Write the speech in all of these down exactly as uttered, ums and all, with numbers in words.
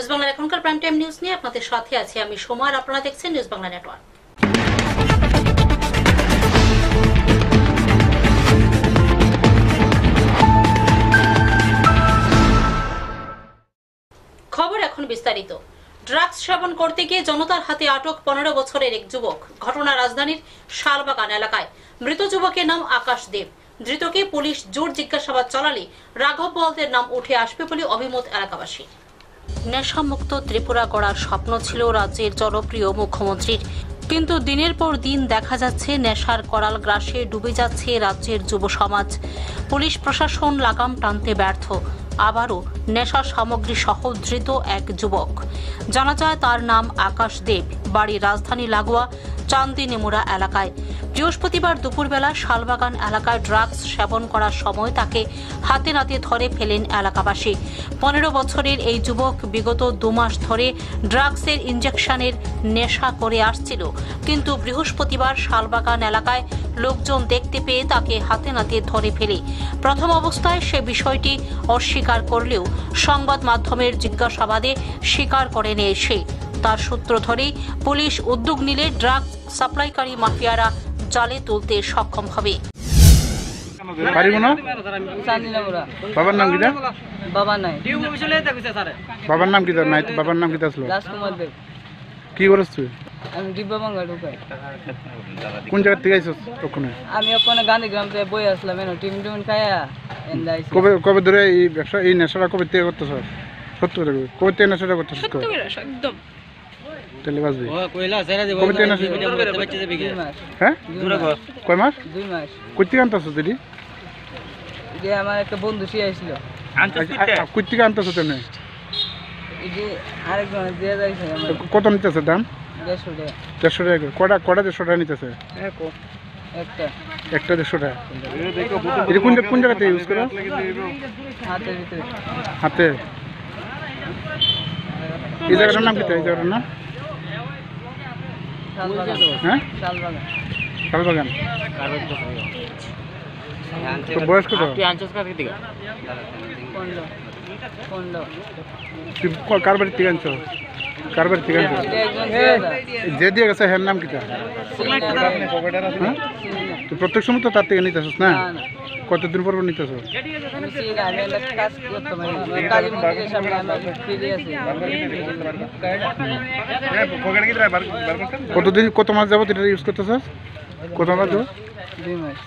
News বাংলার এখনকার prime time news নিয়ে আপনাদের সাথে আছি আমি সোমা, আর আপনারা দেখছেন নিউজ বাংলা নেটওয়ার্ক। খবর এখন বিস্তারিত। ড্রাগস সেবন করতে গিয়ে জনতার হাতে আটক পনেরো বছরের এক যুবক। ঘটনা রাজধানীর শালবাগান এলাকায়। মৃত যুবকের নাম আকাশ দেব। ধৃতকে পুলিশ জোর জিজ্ঞাসাবাদ চালালে রাঘব বোয়ালদের নাম উঠে আসবে বলে অভিমত এলাকাবাসী। নেশামুক্ত ত্রিপুরা গড়ার স্বপ্ন ছিল রাজ্যের জনপ্রিয় মুখ্যমন্ত্রীর, কিন্তু দিনের পর দিন দেখা যাচ্ছে নেশার করাল গ্রাসে ডুবে যাচ্ছে রাজ্যের যুব সমাজ। পুলিশ প্রশাসন লাগাম টানতে ব্যর্থ। আবারও নেশা সামগ্রী সহ ধৃত এক যুবক। জানা যায় তার নাম আকাশ দেব, বাড়ি রাজধানী লাগোয়া চান্দিনেমুড়া এলাকায়। বৃহস্পতিবার দুপুরবেলা শালবাগান এলাকায় ড্রাগস সেবন করার সময় তাকে হাতে নাতে ধরে ফেলেন এলাকাবাসী। পনেরো বছরের এই যুবক বিগত দু মাস ধরে ড্রাগসের ইঞ্জেকশনের নেশা করে আসছিল, কিন্তু বৃহস্পতিবার শালবাগান এলাকায় লোকজন দেখতে পেয়ে তাকে হাতে নাতে ধরে ফেলে। প্রথম অবস্থায় সে বিষয়টি অস্বীকার করলেও সংবাদ মাধ্যমের জিজ্ঞাসাবাদে স্বীকার করে নেয় সে। তার সূত্র ধরেই পুলিশ উদ্যোগ নিলে ড্রাগস সাপ্লাইকারী মাফিয়ারা জালে তুলতে সক্ষম হবে। বাবার নাম কি? বাবা নাই। বাবার নাম কি? নাই বাবার নাম কি আসলো? রাজকুমার দেব। কি করছ তুই? আমি ডিব্বা বাঙ্গা ঢুকাই। কোন জায়গা থেকে আইছস ওখানে? আমি ওখানে গান্ধীগ্রাম থেকে বই আসলাম, এনো টিম টিম খায়া এন্ড আইছি। কবে কবে ধরে এই ব্যবসা এই নেশাটা কবে থেকে করতেছ? সত্য করে কবে থেকে নেশাটা করতেছ? সত্য করে একদম তেলে বাজবি। ও কইলা সেরা দেব। কবে থেকে নেশা? দুই মাস। হ্যাঁ? কয় মাস? দুই মাস। কই থেকে আনতাছ দিদি? যে আমার একটা বন্ধু সে আইছিল। কই থেকে আনতাছ তুমি? এই যে আরেকজন দিয়ে যাইছে আমার। কত নিতেছে দাম? দেড়শো টাকা। দেড়শো টাকা। কটা কটা দেড়শো টাকা নিতেছে? একটা একটা দেড়শো টাকা। এটা কোন কোন জায়গাতে ইউজ করো? হাতের ভিতরে। হাতে। এই জায়গাটার নাম কি? এই জায়গাটার নাম? শালবাগান। হ্যাঁ? শালবাগান। শালবাগান। তো বয়স কত? পনেরো। পনেরো। তুই কার বাড়ির থেকে আনছো? কার বাড়ির থেকে আনছো? যে দিয়ে গেছে হ্যার নাম কিটা? তুই প্রত্যেক সময় তো তার থেকে নিতে আসিস না? কতদিন পর নিতে আসো? কতদিন কত মাস যাবো এটা ইউজ করতেছ? কত মাস যাবো? দুই মাস।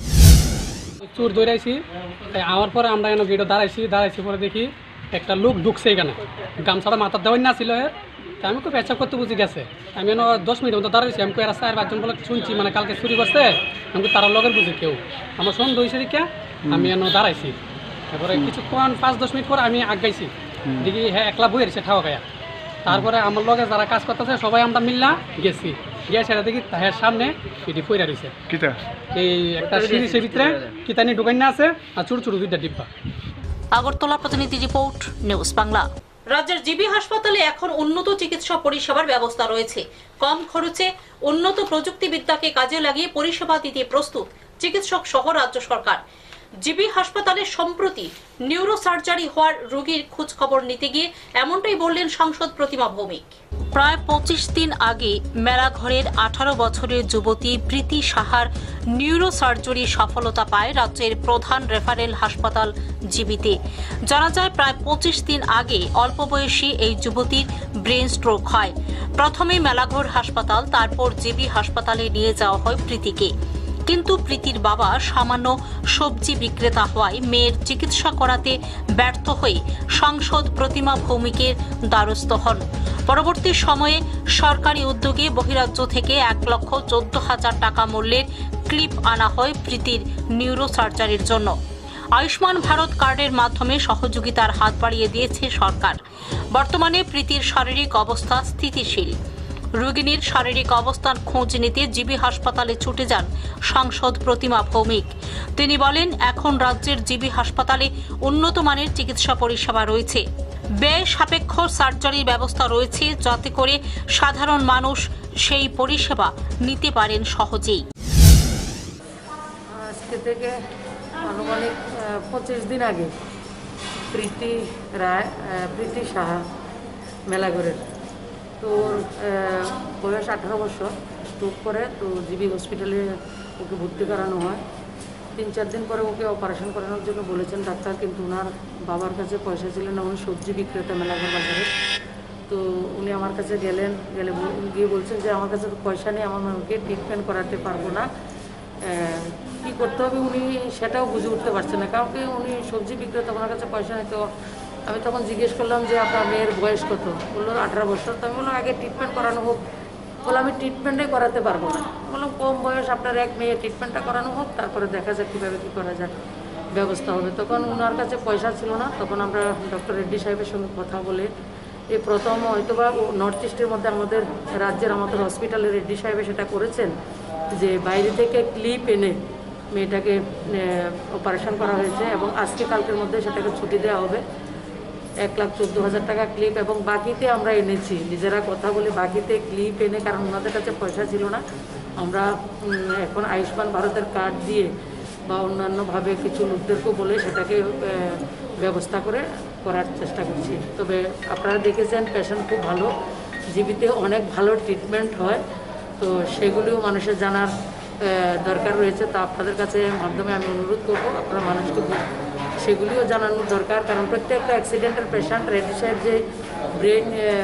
চোর দৌড়াইছি, তাই আমার পরে আমরা এনে গেটে দাঁড়াইছি দাঁড়াইছি পরে দেখি একটা লোক ঢুকছে এখানে, গামছাটা মাথার দেওয়াই না ছিল। তা আমি খুব পেঁচা করতে বুঝে গেছে। আমি এনে দশ মিনিট মতো দাঁড়াইছি। আমি এরা চার পাঁচজন বলে শুনছি মানে কালকে চুরি করছে, আমি তারা লগের বুঝি কেউ আমার সন্দেহ হয়েছে দিকে আমি এনে দাঁড়াইছি। তারপরে কিছুক্ষণ পাঁচ দশ মিনিট পরে আমি আগাইছি, দেখি হ্যাঁ একলা বই এসে খাওয়া খায়া। তারপরে আমার লগে যারা কাজ করতেছে সবাই আমরা মিললা গেছি, গিয়ে সেটা দেখি হ্যাঁ সামনে এটি পইরা রয়েছে। কিটা? এই একটা সিরিজের ভিতরে কিতানি ঢুকাই না আছে আর ছোট ছোট দুইটা ডিব্বা। আগরতলা প্রতিনিধি রিপোর্ট, নিউজ বাংলা। রাজ্যের জিবি হাসপাতালে এখন উন্নত চিকিৎসা পরিষেবার ব্যবস্থা রয়েছে। কম খরচে উন্নত প্রযুক্তিবিদ্যাকে কাজে লাগিয়ে পরিষেবা দিতে প্রস্তুত চিকিৎসক সহ রাজ্য সরকার। জিবি হাসপাতালে সম্প্রতি নিউরো সার্জারি হওয়ার রোগীর খোঁজ খবর নিতে গিয়ে এমনটাই বললেন সাংসদ প্রতিমা ভৌমিক। প্রায় পঁচিশ দিন আগে মেলাঘরের আঠারো বছরের যুবতী প্রীতি সাহার নিউরো সার্জারি সফলতা পায় রাজ্যের প্রধান রেফারেল হাসপাতাল জিবিতে। জানা যায় প্রায় পঁচিশ দিন আগে অল্প বয়সী এই যুবতীর ব্রেন স্ট্রোক হয়। প্রথমে মেলাঘর হাসপাতাল, তারপর জিবি হাসপাতালে নিয়ে যাওয়া হয় প্রীতিকে। কিন্তু প্রীতির বাবা সামান্য সবজি বিক্রেতা হওয়ায় মেয়ের চিকিৎসা করাতে ব্যর্থ হয়ে সাংসদ প্রতিমা ভৌমিকের দ্বারস্থ হন। পরবর্তী সময়ে সরকারি উদ্যোগে বহিরাজ্য থেকে এক লক্ষ চোদ্দ হাজার টাকা মূল্যের ক্লিপ আনা হয় প্রীতির নিউরো সার্জারির জন্য। আয়ুষ্মান ভারত কার্ডের মাধ্যমে সহযোগিতার হাত বাড়িয়ে দিয়েছে সরকার। বর্তমানে প্রীতির শারীরিক অবস্থা স্থিতিশীল। রোগিনীর শারীরিক অবস্থান খোঁজ নিতে জিবি হাসপাতালে ছুটে যান সাংসদ প্রতিমা ভৌমিক। তিনি বলেন, এখন রাজ্যের জিবি হাসপাতালে উন্নত মানের চিকিৎসা পরিষেবা রয়েছে। ব্যয় সাপেক্ষ সার্জারির ব্যবস্থা রয়েছে, যাতে করে সাধারণ মানুষ সেই পরিষেবা নিতে পারেন সহজেই। আজকে থেকে আনুমানিক পঁচিশ দিন আগে প্রীতি রায় প্রীতি সাহা মেলাঘরের। তো ওর আহ, বয়স আঠারো বছর, স্ট্রোক করে, তো জিবি হসপিটালে ওকে ভর্তি করানো হয়। তিন চার দিন পরে ওকে অপারেশন করানোর জন্য বলেছেন ডাক্তার, কিন্তু ওনার বাবার কাছে পয়সা ছিল না, উনি সবজি বিক্রেতা মেলাঘর বাজারে। তো উনি আমার কাছে গেলেন, গেলে গিয়ে বলছেন যে আমার কাছে তো পয়সা নেই, আমার মাকে ট্রিটমেন্ট করাতে পারবো না, কী করতে হবে উনি সেটাও বুঝে উঠতে পারছেন না, কারণ কি উনি সবজি বিক্রেতা, ওনার কাছে পয়সা নেই। তো আমি তখন জিজ্ঞেস করলাম যে আপনার মেয়ের বয়স কত? বললো আঠারো বছর। তো আমি বললাম আগে ট্রিটমেন্ট করানো হোক। বলে আমি ট্রিটমেন্টই করাতে পারবো না। বললাম কম বয়স আপনার এক মেয়ে, ট্রিটমেন্টটা করানো হোক, তারপরে দেখা যাক কীভাবে কী করা যাক, ব্যবস্থা হবে। তখন ওনার কাছে পয়সা ছিল না। তখন আমরা ডক্টর রেড্ডি সাহেবের সঙ্গে কথা বলে এই প্রথম হয়তো বা নর্থ ইস্টের মধ্যে আমাদের রাজ্যের আমাদের হসপিটালে রেড্ডি সাহেবে সেটা করেছেন যে বাইরে থেকে ক্লিপ এনে মেয়েটাকে অপারেশন করা হয়েছে, এবং আজকে কালকের মধ্যে সেটাকে ছুটি দেওয়া হবে। এক লাখ চোদ্দো হাজার টাকা ক্লিপ, এবং বাকিতে আমরা এনেছি নিজেরা কথা বলে বাকিতে ক্লিপ এনে, কারণ ওনাদের কাছে পয়সা ছিল না। আমরা এখন আয়ুষ্মান ভারতের কার্ড দিয়ে বা অন্যান্যভাবে কিছু লোকদেরকেও বলে সেটাকে ব্যবস্থা করে করার চেষ্টা করছি। তবে আপনারা দেখেছেন পেশেন্ট খুব ভালো, জিবিতে অনেক ভালো ট্রিটমেন্ট হয়, তো সেগুলিও মানুষের জানার দরকার রয়েছে। তা আপনাদের কাছে মাধ্যমে আমি অনুরোধ করবো আপনারা মানুষকে সেগুলিও জানানোর দরকার, কারণ প্রত্যেকটা অ্যাক্সিডেন্টের পেশেন্ট রেড্ডি সাহেব যে ব্রেন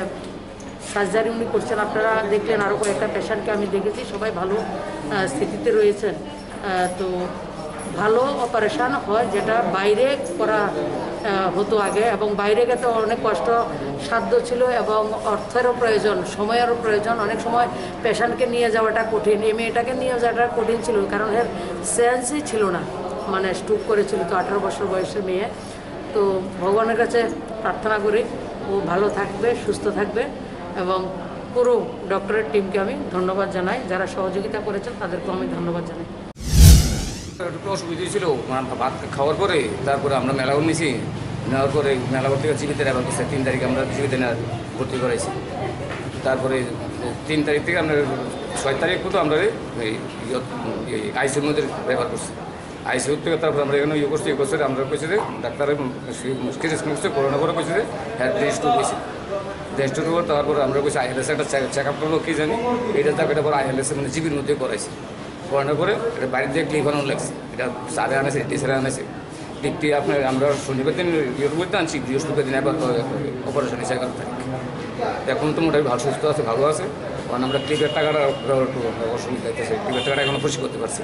সার্জারি উনি করছেন, আপনারা দেখলেন আরও কয়েকটা পেশেন্টকে আমি দেখেছি, সবাই ভালো স্থিতিতে রয়েছেন। তো ভালো অপারেশান হয় যেটা বাইরে করা হতো আগে, এবং বাইরে গেতে অনেক কষ্ট সাধ্য ছিল এবং অর্থেরও প্রয়োজন, সময়েরও প্রয়োজন। অনেক সময় পেশেন্টকে নিয়ে যাওয়াটা কঠিন, এই মেয়েটাকে নিয়ে যাওয়াটা কঠিন ছিল, কারণ এর সেন্সই ছিল না, মানে স্ট্রোক করেছিল, তো আঠারো বছর বয়সের মেয়ে। তো ভগবানের কাছে প্রার্থনা করি ও ভালো থাকবে, সুস্থ থাকবে, এবং পুরো ডক্টরের টিমকে আমি ধন্যবাদ জানাই, যারা সহযোগিতা করেছেন তাদেরকেও আমি ধন্যবাদ জানাই। একটু অসুবিধা ছিল, ভাত খাওয়ার পরে তারপরে আমরা মেলাঘর নিয়েছি, নেওয়ার পরে মেলাঘর থেকে জীবিতে নেওয়ার করছে। তিন তারিখে আমরা জীবিতে নেওয়ার ভর্তি করাইছি। তারপরে তিন তারিখ থেকে আমরা ছয় তারিখ পর্যন্ত আমরা এই আইসিউর মধ্যে ব্যবহার করছি। আইসিউর থেকে তারপরে আমরা এখানে ইয়ে করছি, ইয়ে করছে আমরা কইছি যে ডাক্তার করছে করোনা করে কইছে যে হ্যাঁ টেস্ট হয়েছে। টেস্ট হওয়ার তারপরে আমরা কইছি আইএলএস একটা চেক আপ করবো, কী জানি এটা তাকে এটা পরে আইএলএস মানে জিবির মধ্যে করাইছি। করানোর পরে এটা বাড়ির দিয়ে ক্লিপ আনানো লাগছে, এটা সারে আনেছে, টিচারে আনেছে। ক্লিপটি আপনার আমরা শনিবার দিন ইয়ের মধ্যে আনছি, বৃহস্পতিবার দিন এবার অপারেশন হিসেবে এগারো তারিখ। এখন তো মোটামুটি ভালো সুস্থ আছে, ভালো আছে, কারণ আমরা ক্লিপের টাকাটা একটু অসুবিধা হইতেছে, ক্লিপের টাকাটা এখনো খুশি করতে পারছি।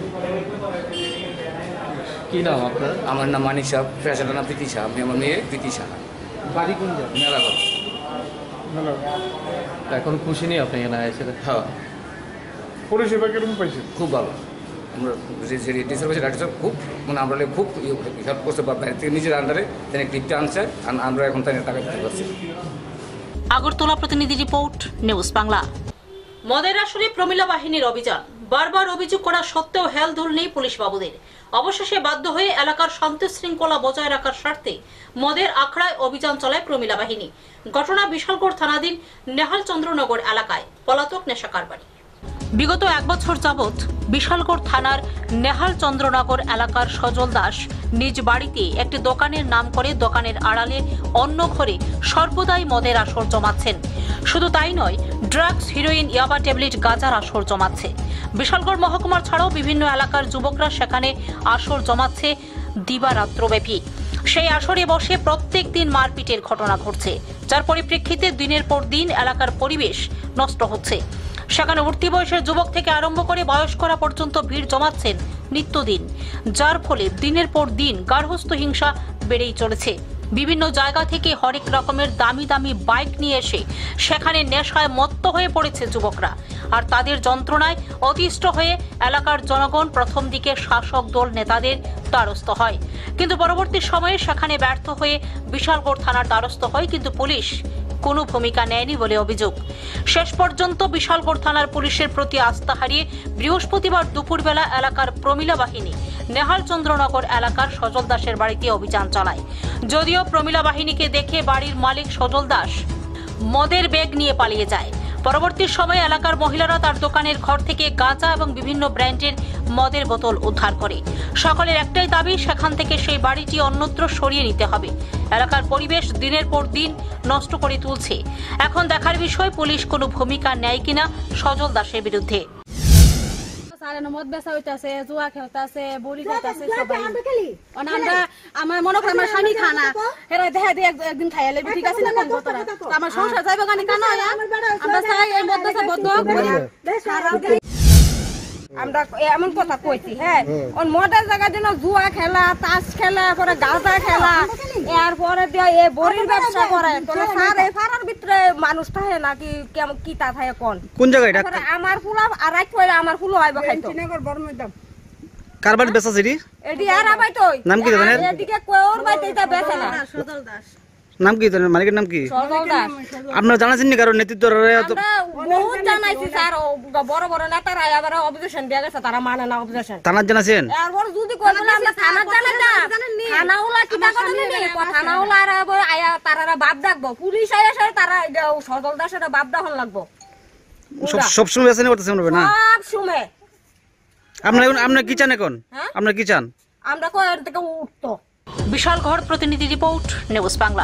কী নাম আপনার? আমার নাম মানিক সাহ, পেশাটার নাম প্রীতি শাহ, আমি আমার মেয়ে প্রীতি শাহ, বাড়ি কোন জায়গায়? মেলাঘর। ভালো এখন খুশি নেই আপনি এখানে এসে? হ্যাঁ, পরিষেবা কিরকম পাইছেন? খুব ভালো। আমরা যে যে টিচার পাইছি ডাক্তার খুব, মানে আমরা খুব হেল্প করছে, বা বাইরে থেকে নিজের আন্ডারে তিনি ক্লিপটা আনছে, আর আমরা এখন তাই টাকা দিতে পারছি। আগরতলা প্রতিনিধি রিপোর্ট, নিউজ বাংলা। মদের আসরে প্রমিলা বাহিনীর অভিযান, বারবার অভিযোগ করা সত্ত্বেও হেলদোল নেই পুলিশ বাবুদের। অবশেষে বাধ্য হয়ে এলাকার শান্তি শৃঙ্খলা বজায় রাখার স্বার্থে মদের আখড়ায় অভিযান চালায় প্রমিলা বাহিনী। ঘটনা বিশালগড় থানাধীন নেহাল চন্দ্রনগর এলাকায় পলাতক নেশা কারবারি। বিগত এক বছর যাবৎ বিশালগড় থানার নেহাল চন্দ্রনগর এলাকার সজল দাস নিজ বাড়িতে একটি দোকানের নাম করে দোকানের আড়ালে অন্য ঘরে সর্বদাই মদের আসর জমাচ্ছেন। শুধু তাই নয়, ড্রাগস, হিরোইন, ইয়াবা ট্যাবলেট, গাঁজার আসর জমাচ্ছে। বিশালগড় মহকুমার ছাড়াও বিভিন্ন এলাকার যুবকরা সেখানে আসর জমাচ্ছে দিবারাত্রব্যাপী। সেই আসরে বসে প্রত্যেক দিন মারপিটের ঘটনা ঘটছে, যার পরিপ্রেক্ষিতে দিনের পর দিন এলাকার পরিবেশ নষ্ট হচ্ছে। সেখানে উঠতি বয়সের যুবক থেকে আরম্ভ করে বয়স্করা পর্যন্ত ভিড় জমাচ্ছেন নিত্যদিন, যার ফলে দিনের পর দিন গার্হস্থ্য হিংসা বেড়েই চলেছে। বিভিন্ন জায়গা থেকে হরেক রকমের দামি দামি বাইক নিয়ে এসে সেখানে নেশায় মত্ত হয়ে পড়েছে যুবকরা, আর তাদের যন্ত্রণায় অতিষ্ঠ হয়ে এলাকার জনগণ প্রথম দিকে শাসক দল নেতাদের দ্বারস্থ হয়, কিন্তু পরবর্তী সময়ে সেখানে ব্যর্থ হয়ে বিশালগড় থানার দ্বারস্থ হয়, কিন্তু পুলিশ কোনো ভূমিকা নেয়নি বলে অভিযোগ। শেষ পর্যন্ত বিশালগড় থানার পুলিশের প্রতি আস্থা হারিয়ে বৃহস্পতিবার দুপুরবেলা এলাকার প্রমিলা বাহিনী নেহাল চন্দ্রনগর এলাকার সজল দাসের বাড়িতে অভিযান চালায়। যদিও প্রমিলা বাহিনীকে দেখে বাড়ির মালিক সজল দাস মদের ব্যাগ নিয়ে পালিয়ে যায়। পরবর্তী সময়ে এলাকার মহিলারা তার দোকানের ঘর থেকে গাঁজা এবং বিভিন্ন ব্র্যান্ডের মদের বোতল উদ্ধার করে। সকলের একটাই দাবি, সেখান থেকে সেই বাড়িটি অন্যত্র সরিয়ে নিতে হবে। এলাকার পরিবেশ দিনের পর দিন নষ্ট করে তুলছে। এখন দেখার বিষয় পুলিশ কোনো ভূমিকা নেয় কিনা সজল দাসের বিরুদ্ধে। মদ বেচা হইতাছে, জুয়া খেলতাছে, বড়ি খেলতাছে সবাই। আমরা আমার মনে করি আমার স্বামী খানা হেরা দেখা দিয়ে একদিন খাইলে ঠিক আছে না কোন কথা আমার সংসার যাইব গানি কানা আমরা চাই এই মদ বেচা বন্ধ করে। আমরা এমন কথা কইছি, হ্যাঁ ওই মদের জায়গায় যেন জুয়া খেলা, তাস খেলা, পরে গাঁজা খেলা, এরপরে দিয়ে এই বড়ির ব্যবসা করে। স্যার এই ফারার ভিতরে মানুষ থাকে নাকি কেমন কি তা থাকে কোন কোন জায়গায় এটা? আমার ফুলা আর রাত কইরা আমার ফুলো আইব খাইতো। কার বাড়ি বেচা সিডি? এডি আর আবাই তোই নাম কি জানেন? এদিকে কোর বাইতে এটা বেচে না। সজল দাস নাম কি জানেন? মালিকের নাম কি? সজল দাস। আপনারা জানাছেন নি কারণ নেতৃত্ব? আমরা বহুত জানাইছি স্যার, বড় বড় নেতারা আবার অবজেকশন দিয়া গেছে, তারা মানে না অবজেকশন। থানার জানাছেন? এরপর যদি কই বলে আমরা থানার জানাই না, থানাওলা কিটা করে নি, থানাওলা আর আয়া তারারা বাপ ডাকবো, পুলিশ আয়া সে তারা সজল দাসের বাপ ডাকন লাগবো। সব সব সময় বেচা নি করতেছেন না? সব সময়। আপনারা আপনারা কি চান এখন? আপনারা কি চান? আমরা কই এর থেকে উঠতো। বিশালগড় প্রতিনিধি রিপোর্ট, নিউজ বাংলা।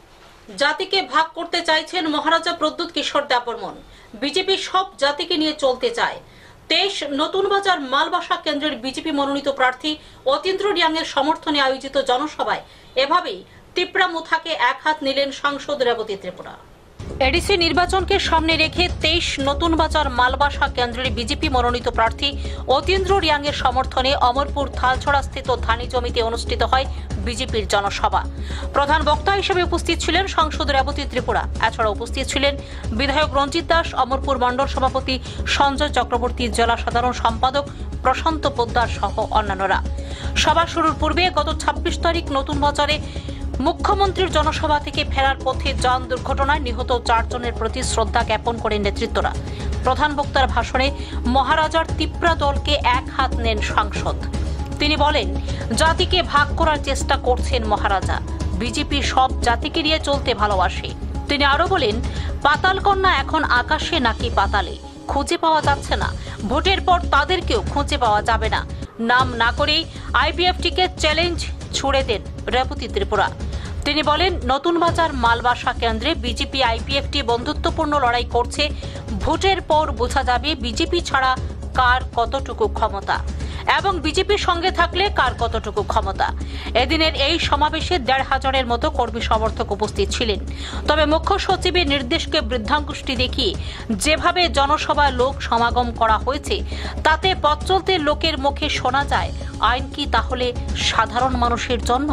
জাতিকে ভাগ করতে চাইছেন মহারাজা প্রদ্যুৎ কিশোর দেববর্মন। বিজেপি সব জাতিকে নিয়ে চলতে চায়। তেইশ নতুন বাজার মালবাসা কেন্দ্রের বিজেপি মনোনীত প্রার্থী অতীন্দ্র রিয়াংয়ের সমর্থনে আয়োজিত জনসভায় এভাবেই তিপ্রা মুথাকে এক হাত নিলেন সাংসদ রেবতী ত্রিপুরা। এডিসি নির্বাচনকে সামনে রেখে তেইশ নতুন বাজার মালবাসা কেন্দ্রের বিজেপি মনোনীত প্রার্থী অতীন্দ্র রিয়াংয়ের সমর্থনে অমরপুর থালছড়া স্থিত ধানি জমিতে অনুষ্ঠিত হয় বিজেপির জনসভা। প্রধান বক্তা হিসেবে উপস্থিত ছিলেন সাংসদ রেবতী ত্রিপুরা। এছাড়া উপস্থিত ছিলেন বিধায়ক রঞ্জিত দাস, অমরপুর মণ্ডল সভাপতি সঞ্জয় চক্রবর্তী, জেলা সাধারণ সম্পাদক প্রশান্ত পোদ্দার সহ অন্যান্যরা। সভা শুরুর পূর্বে গত ছাব্বিশ তারিখ নতুন বাজারে মুখ্যমন্ত্রীর জনসভা থেকে ফেরার পথে যান দুর্ঘটনায় নিহত চারজনের প্রতি শ্রদ্ধা জ্ঞাপন করেন নেতৃত্বরা। প্রধান বক্তার ভাষণে মহারাজার তিপ্রা দলকে এক হাত নেন সাংসদ। তিনি বলেন, জাতিকে ভাগ করার চেষ্টা করছেন মহারাজা। বিজেপি সব জাতিকে নিয়ে চলতে ভালোবাসে। তিনি আরো বলেন, পাতালকন্যা এখন আকাশে নাকি পাতালে খুঁজে পাওয়া যাচ্ছে না। ভোটের পর তাদেরকেও খুঁজে পাওয়া যাবে না। নাম না করেই আইপিএফটিকে চ্যালেঞ্জ ছুড়ে দেন রেবতী ত্রিপুরা। তিনি বলেন, নতুন বাজার মালবাসা কেন্দ্রে বিজেপি আইপিএফটি বন্ধুত্বপূর্ণ লড়াই করছে। ভোটের পর বোঝা যাবে বিজেপি ছাড়া কার কতটুকু ক্ষমতা এবং বিজেপির সঙ্গে থাকলে কার কতটুকু ক্ষমতা। এদিনের এই সমাবেশে দেড় হাজারের মতো কর্মী সমর্থক উপস্থিত ছিলেন। তবে মুখ্য সচিবের নির্দেশকে বৃদ্ধাঙ্গুষ্টি দেখিয়ে যেভাবে জনসভায় লোক সমাগম করা হয়েছে তাতে পথ চলতে লোকের মুখে শোনা যায়, আইন কি তাহলে সাধারণ মানুষের জন্য?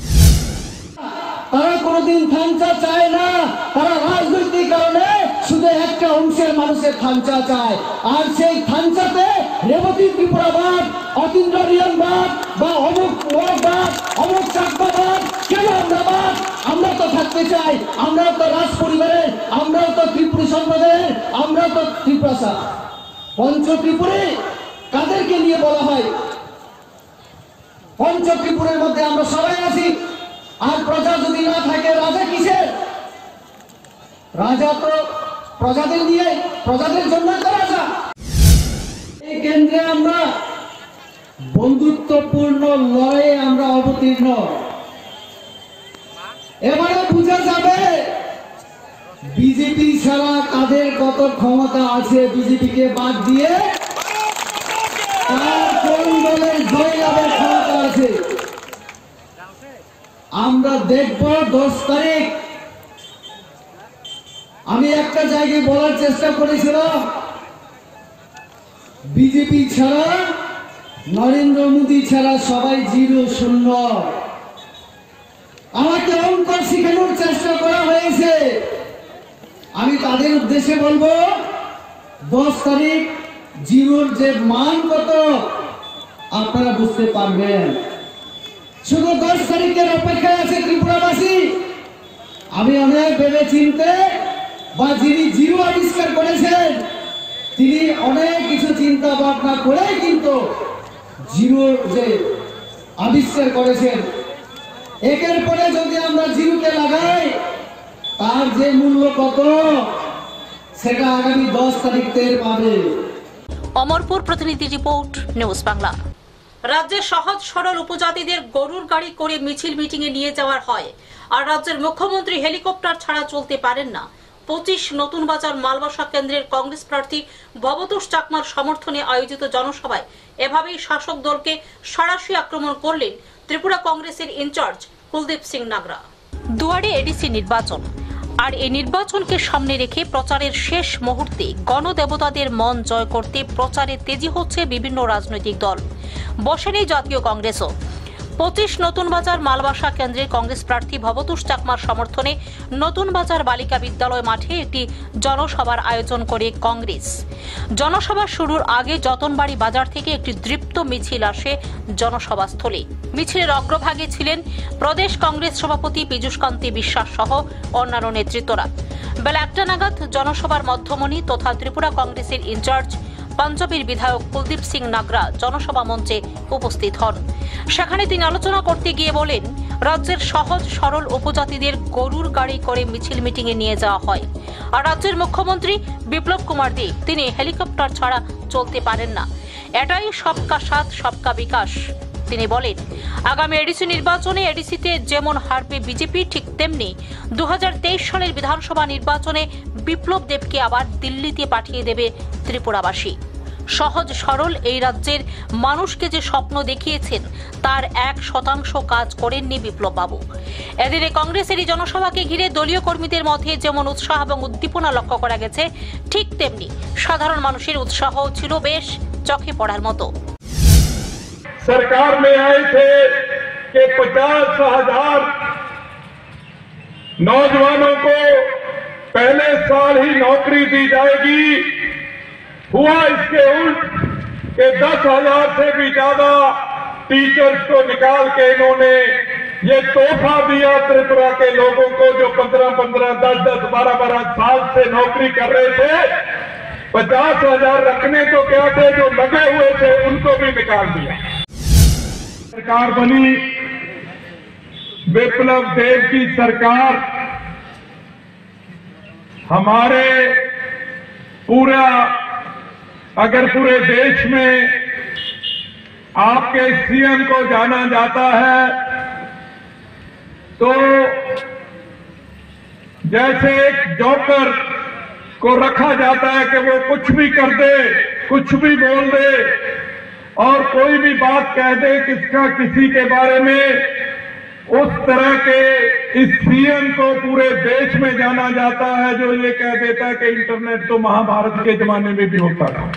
তারা কোনোদিন খাঞ্চা চায় না। তারা রাজনৈতিক কারণে শুধু একটা অংশের মানুষের খাঞ্চা চায়। আর সেই খাঞ্চাতে রেবতী ত্রিপুরাবাদ, অতীন্দ্র রিয়াংবাদ বা অমুক ওয়ার্ডবাদ, অমুক চাকবাদ, কেন আমরা বাদ? আমরা তো থাকতে চাই। আমরাও তো রাজ পরিবারের, আমরাও তো ত্রিপুরী সম্প্রদায়ের, আমরাও তো ত্রিপুরা। পঞ্চ ত্রিপুরে কাদেরকে নিয়ে বলা হয়? পঞ্চ ত্রিপুরের মধ্যে আমরা সবাই আছি। আর প্রজা যদি না থাকে, রাজা কিসের? রাজা তো প্রজাদের নিয়ে, প্রজাদের জন্য তো রাজা। এই কেন্দ্রে আমরা বন্ধুত্বপূর্ণ লড়াইয়ে আমরা অবতীর্ণ। এবারে বুঝা যাবে বিজেপি ছাড়া কাদের কত ক্ষমতা আছে। বিজেপিকে বাদ দিয়ে কার কোন দলের জয় লাভের ক্ষমতা আছে আমরা দেখব দশ তারিখ। আমি একটা জায়গায় বলার চেষ্টা করেছিলাম, বিজেপি ছাড়া, নরেন্দ্র মোদী ছাড়া সবাই জিরো, শূন্য। আমাকে অঙ্ক শেখানোর চেষ্টা করা হয়েছে। আমি তাদের উদ্দেশ্যে বলবো, দশ তারিখ জিরোর যে মান কত আপনারা বুঝতে পারবেন। শুধু দশ তারিখের অপেক্ষায় আছে ত্রিপুরাবাসী। আমি অনেক ভেবে চিনতে, বা যিনি জিরো আবিষ্কার করেছেন তিনি অনেক কিছু চিন্তা ভাবনা করে কিন্তু জিরো যে আবিষ্কার করেছেন, একের পরে যদি আমরা জিরোকে লাগাই তার যে মূল্য কত সেটা আগামী দশ তারিখ টের পাবে। অমরপুর প্রতিনিধি রিপোর্ট, নিউজ বাংলা। রাজ্যের সহজ সরল উপজাতিদের গরুর গাড়ি করে মিছিল মিটিং এ নিয়ে যাওয়ার হয়, আর রাজ্যের মুখ্যমন্ত্রী হেলিকপ্টার ছাড়া চলতে পারেন না। পঁচিশ নতুন বাজার মালবাসা কেন্দ্রের কংগ্রেস প্রার্থী ভবতোষ চাকমার সমর্থনে আয়োজিত জনসভায় এভাবেই শাসক দলকে সরাসরি আক্রমণ করলেন ত্রিপুরা কংগ্রেসের ইনচার্জ কুলদীপ সিং নাগরা। দুয়ারে এডিসি নির্বাচন, আর এই নির্বাচনকে সামনে রেখে প্রচারের শেষ মুহূর্তে গণদেবতাদের মন জয় করতে প্রচারে তেজি হচ্ছে বিভিন্ন রাজনৈতিক দল। বসেনি জাতীয় কংগ্রেসও। পঁচিশ নতুন বাজার মালবাসা কেন্দ্রের কংগ্রেস প্রার্থী ভবতোষ চাকমার সমর্থনে নতুন বাজার বালিকা বিদ্যালয় মাঠে একটি জনসভার আয়োজন করে কংগ্রেস। জনসভা শুরুর আগে যতনবাড়ি বাজার থেকে একটি দৃপ্ত মিছিল আসে জনসভাস্থলে। মিছিলের অগ্রভাগে ছিলেন প্রদেশ কংগ্রেস সভাপতি পীযূষ কান্তি বিশ্বাস সহ অন্যান্য নেতৃত্বরা। বেলা একটা নাগাদ জনসভার মধ্যমণি তথা ত্রিপুরা কংগ্রেসের ইনচার্জ পাঞ্জাবের বিধায়ক কুলদীপ সিং নাগরা জনসভা মঞ্চে উপস্থিত হন। সেখানে তিনি আলোচনা করতে গিয়ে বলেন, রাজ্যের সহজ সরল উপজাতিদের গরুর গাড়ি করে মিছিল মিটিং এ নিয়ে যাওয়া হয়, আর রাজ্যের মুখ্যমন্ত্রী বিপ্লব কুমার দেব তিনি হেলিকপ্টার ছাড়া চলতে পারেন না। এটাই সবকা সাথ সবকা বিকাশ। তিনি বলেন, আগামী এডিসি নির্বাচনে এডিসিতে যেমন হারবে বিজেপি, ঠিক তেমনি দু হাজার তেইশ সালের বিধানসভা নির্বাচনে বিপ্লব দেবকে আবার দিল্লিতে পাঠিয়ে দেবে ত্রিপুরাবাসী। সহজ সরল এই রাজ্যের মানুষকে যে স্বপ্ন দেখিয়েছেন তার এক শতাংশ কাজ করেননি বিপ্লব বাবু। এদিনে কংগ্রেসের এই জনসভাকে ঘিরে দলীয় কর্মীদের মধ্যে যেমন উৎসাহ এবং উদ্দীপনা লক্ষ্য করা গেছে, ঠিক তেমনি সাধারণ মানুষের উৎসাহ ছিল বেশ চোখে পড়ার মতো। सरकार में आए थे कि पचास हजार नौजवानों को पहले साल ही नौकरी दी जाएगी। हुआ इसके उल्ट कि दस हजार से भी ज्यादा टीचर्स को निकाल के इन्होंने ये तोहफा दिया त्रिपुरा के लोगों को, जो पंद्रह पंद्रह दस दस बारह बारह साल से नौकरी कर रहे थे। पचास हजार रखने तो क्या थे, जो लगे हुए थे उनको भी निकाल दिया। सरकार बनी विप्लव देव की सरकार, हमारे पूरा अगर पूरे देश में आपके सीएम को जाना जाता है तो जैसे एक जोकर को रखा जाता है कि वो कुछ भी कर दे, कुछ भी बोल दे और कोई भी बात कह दे किसका किसी के बारे में, उस तरह के इस सीएम को पूरे देश में जाना जाता है, जो ये कह देता है कि इंटरनेट तो महाभारत के जमाने में भी होता था।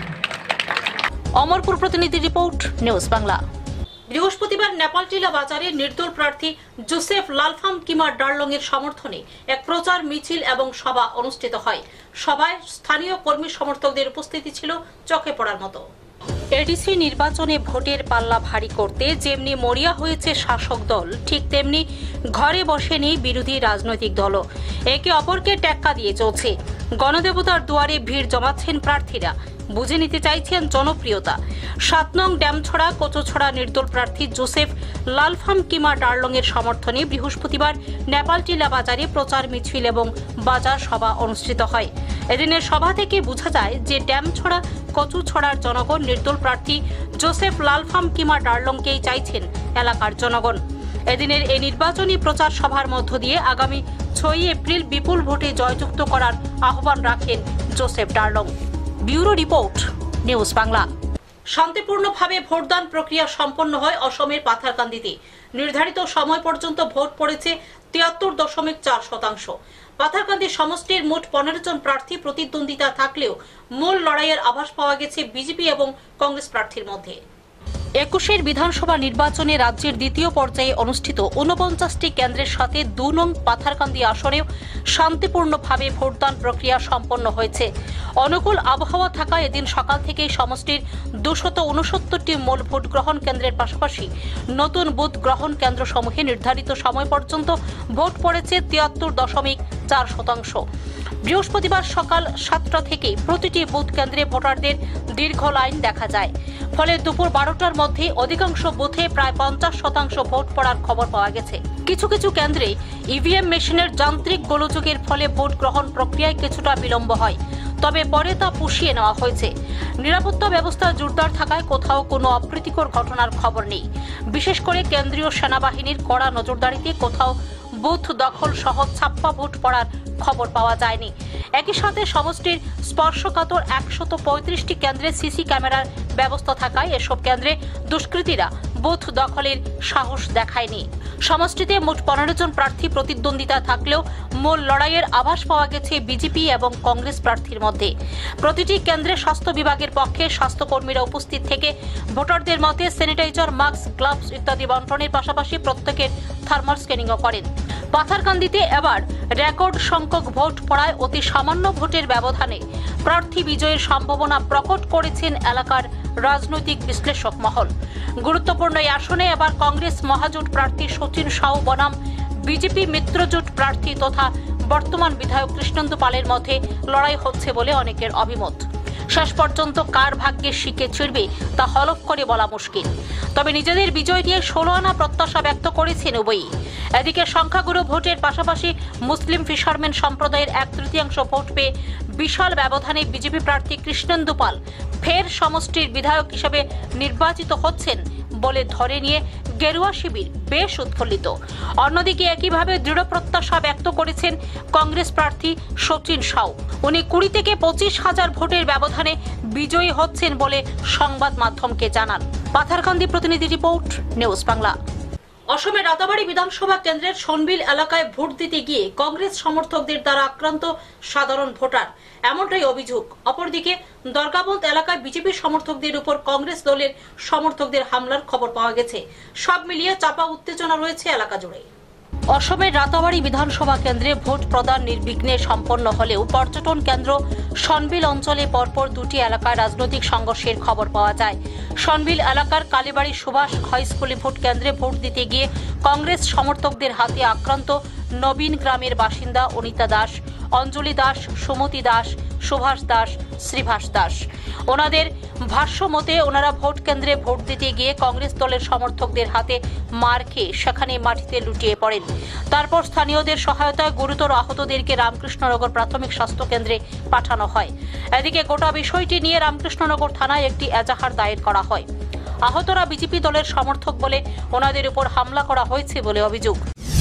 অমরপুর প্রতিনিধি রিপোর্ট, নিউজ বাংলা। বৃহস্পতিবার নেপালটিলা বাজারে নির্দল প্রার্থী জোসেফ লালফাম কিমার ডার্লং এর সমর্থনে এক প্রচার মিছিল এবং সভা অনুষ্ঠিত হয়। সভায় স্থানীয় কর্মী সমর্থকদের উপস্থিতি ছিল চোখে পড়ার মতো। এডিসি নির্বাচনে ভোটের পাল্লা ভারী করতে যেমনি মরিয়া হয়েছে শাসক দল, ঠিক তেমনি ঘরে বসেনি বিরোধী রাজনৈতিক দলও। একে অপরকে টেক্কা দিয়ে চলছে। গণদেবতার দুয়ারে ভিড় জমাচ্ছেন প্রার্থীরা, বুঝে নিতে চাইছেন জনপ্রিয়তা। সাত নং ড্যামছড়া কোচোছড়া নির্দল প্রার্থী জোসেফ লালফাম কিমা ডার্লং এর সমর্থনে বৃহস্পতিবার নেপালটিলা বাজারে প্রচার মিছিল এবং বাজার সভা অনুষ্ঠিত হয়। এদিনের সভা থেকে বোঝা যায় যে ড্যামছড়া কচুছড়ার জনগণ নির্দল প্রার্থী জোসেফ লালফাম কিমা ডার্লংকেই চাইছেন এলাকার জনগণ। এদিনের এই নির্বাচনী প্রচার সভার মধ্য দিয়ে আগামী ছয়ই এপ্রিল বিপুল ভোটে জয়যুক্ত করার আহ্বান রাখেন Joseph Darlong. Bureau report, news Bangla. শান্তিপূর্ণভাবে ভোটদান প্রক্রিয়া সম্পন্ন হয় অসমের পাথারকান্দিতে। নির্ধারিত সময় পর্যন্ত ভোট পড়েছে তিয়াত্তর দশমিক চার শতাংশ। পাথারকান্দি সমষ্টির মোট পনেরো জন প্রার্থী প্রতিদ্বন্দ্বিতা থাকলেও মূল লড়াইয়ের আভাস পাওয়া গেছে বিজেপি এবং কংগ্রেস প্রার্থীর মধ্যে। একুশের বিধানসভা নির্বাচনে রাজ্যের দ্বিতীয় পর্যায়ে অনুষ্ঠিত ঊনপঞ্চাশটি কেন্দ্রের সাথে দু নং পাথারকান্দি আসনেও শান্তিপূর্ণভাবে ভোটদান প্রক্রিয়া সম্পন্ন হয়েছে। অনুকূল আবহাওয়া থাকায় এদিন সকাল থেকেই সমষ্টির দুশত উনসত্তরটি মূল ভোট গ্রহণ কেন্দ্রের পাশাপাশি নতুন বুথ গ্রহণ কেন্দ্রসমূহে নির্ধারিত সময় পর্যন্ত ভোট পড়েছে তিয়াত্তর দশমিক চার শতাংশ। বৃহস্পতিবার সকাল সাতটা থেকে প্রতিটি বুথ কেন্দ্রে ভোটারদের দীর্ঘ লাইন দেখা যায়। ফলে দুপুর বারোটার মধ্যে অধিকাংশ বুথে প্রায় পঞ্চাশ শতাংশ ভোট পড়ার খবর পাওয়া গেছে। কিছু কিছু কেন্দ্রে ইভিএম মেশিনের যান্ত্রিক গোলযোগের ফলে ভোট গ্রহণ প্রক্রিয়ায় কিছুটা বিলম্ব হয়। তবে পরে তা পুষিয়ে নেওয়া হয়েছে। নিরাপত্তা ব্যবস্থা জোরদার থাকায় কোথাও কোনো অপ্রীতিকর ঘটনার খবর নেই। বিশেষ করে কেন্দ্রীয় সেনাবাহিনীর কড়া নজরদারিতে কোথাও বুথ দখল সহ ছাপ্পা ভোট পড়ার খবর পাওয়া যায়নি। একই সাথে সমষ্টির স্পর্শকাতর একশত পঁয়ত্রিশটি কেন্দ্রে সিসি ক্যামেরার ব্যবস্থা থাকায় এসব কেন্দ্রে দুষ্কৃতীরা বুথ দখলের সাহস দেখায়নি। সমষ্টিতে মোট পনেরো জন প্রার্থী প্রতিদ্বন্দ্বিতা থাকলেও মূল লড়াইয়ের আভাস পাওয়া গেছে বিজেপি এবং কংগ্রেস প্রার্থীর মধ্যে। প্রতিটি কেন্দ্রে স্বাস্থ্য বিভাগের পক্ষে স্বাস্থ্যকর্মীরা উপস্থিত থেকে ভোটারদের মধ্যে স্যানিটাইজার, মাস্ক, গ্লাভস ইত্যাদি বন্টনের পাশাপাশি প্রত্যেকের থার্মাল স্ক্যানিংও করেন। পাথারকান্দিতে এবার রেকর্ড সংখ্যক ভোট পড়ায় অতি সামান্য ভোটের ব্যবধানে প্রার্থী বিজয়ের সম্ভাবনা প্রকট করেছেন এলাকার রাজনৈতিক বিশ্লেষক মহল। গুরুত্বপূর্ণ এই আসনে এবার কংগ্রেস মহাজোট প্রার্থী সচিন সাউ বনাম বিজেপি মিত্রজোট প্রার্থী তথা বর্তমান বিধায়ক কৃষ্ণেন্দু পালের মধ্যে লড়াই হচ্ছে বলে অনেকের অভিমত। শেষ পর্যন্ত কার ভাগ্যে শিকে ছিড়বে তা হলফ করে বলা মুশকিল। তবে নিজেদের বিজয় নিয়ে ষোলো আনা প্রত্যাশা ব্যক্ত করেছেন উভয়ই। এদিকে সংখ্যাগুরু ভোটের পাশাপাশি মুসলিম ফিশারম্যান সম্প্রদায়ের এক তৃতীয়াংশ ভোট পেয়ে বিশাল ব্যবধানে বিজেপি প্রার্থী কৃষ্ণেন্দু পাল ফের সমষ্টির বিধায়ক হিসেবে নির্বাচিত হচ্ছেন বলে ধরে নিয়ে গেরুয়া শিবির বেশ উৎফুল্লিত। অন্যদিকে একইভাবে দৃঢ় প্রত্যাশা ব্যক্ত করেছেন কংগ্রেস প্রার্থী সচিন সাউ। উনি কুড়ি থেকে পঁচিশ হাজার ভোটের ব্যবধানে বিজয়ী হচ্ছেন বলে সংবাদ মাধ্যমকে জানান। পাথারকান্দি প্রতিনিধি রিপোর্ট, নিউজ বাংলা। অসমের রাতাবাড়ি বিধানসভা কেন্দ্রের সনবিল এলাকায় ভোট দিতে গিয়ে কংগ্রেস সমর্থকদের দ্বারা আক্রান্ত সাধারণ ভোটার, এমনটাই অভিযোগ। অপরদিকে দরগাবন্দ এলাকায় বিজেপি সমর্থকদের উপর কংগ্রেস দলের সমর্থকদের হামলার খবর পাওয়া গেছে। সব মিলিয়ে চাপা উত্তেজনা রয়েছে এলাকা জুড়ে। অসমের রাতাবাড়ি বিধানসভা কেন্দ্রে ভোট প্রদান নির্বিঘ্নে সম্পন্ন হলেও পর্যটন কেন্দ্র সনবিল অঞ্চলে পরপর দুটি এলাকায় রাজনৈতিক সংঘর্ষের খবর পাওয়া যায়। সনবিল এলাকার কালীবাড়ি সুভাষ হাই স্কুলে ভোট কেন্দ্রে ভোট দিতে গিয়ে কংগ্রেস সমর্থকদের হাতে আক্রান্ত নবীন গ্রামের বাসিন্দা অনিতা দাস, অঞ্জলি দাস, সুমতি দাস, সুভাষ দাস, শ্রীভাষ দাস। ওনাদের ভাষ্য মতে ওনারা ভোট কেন্দ্রে ভোট দিতে গিয়ে কংগ্রেস দলের সমর্থকদের হাতে মার খেয়ে সেখানে মাটিতে লুটিয়ে পড়েন। তারপর স্থানীয়দের সহায়তায় গুরুতর আহতদেরকে রামকৃষ্ণনগর প্রাথমিক স্বাস্থ্য কেন্দ্রে পাঠানো হয়। এদিকে গোটা বিষয়টি নিয়ে রামকৃষ্ণনগর থানায় একটি এজাহার দায়ের করা হয়। আহতরা বিজেপি দলের সমর্থক বলে ওনাদের উপর হামলা করা হয়েছে বলে অভিযোগ।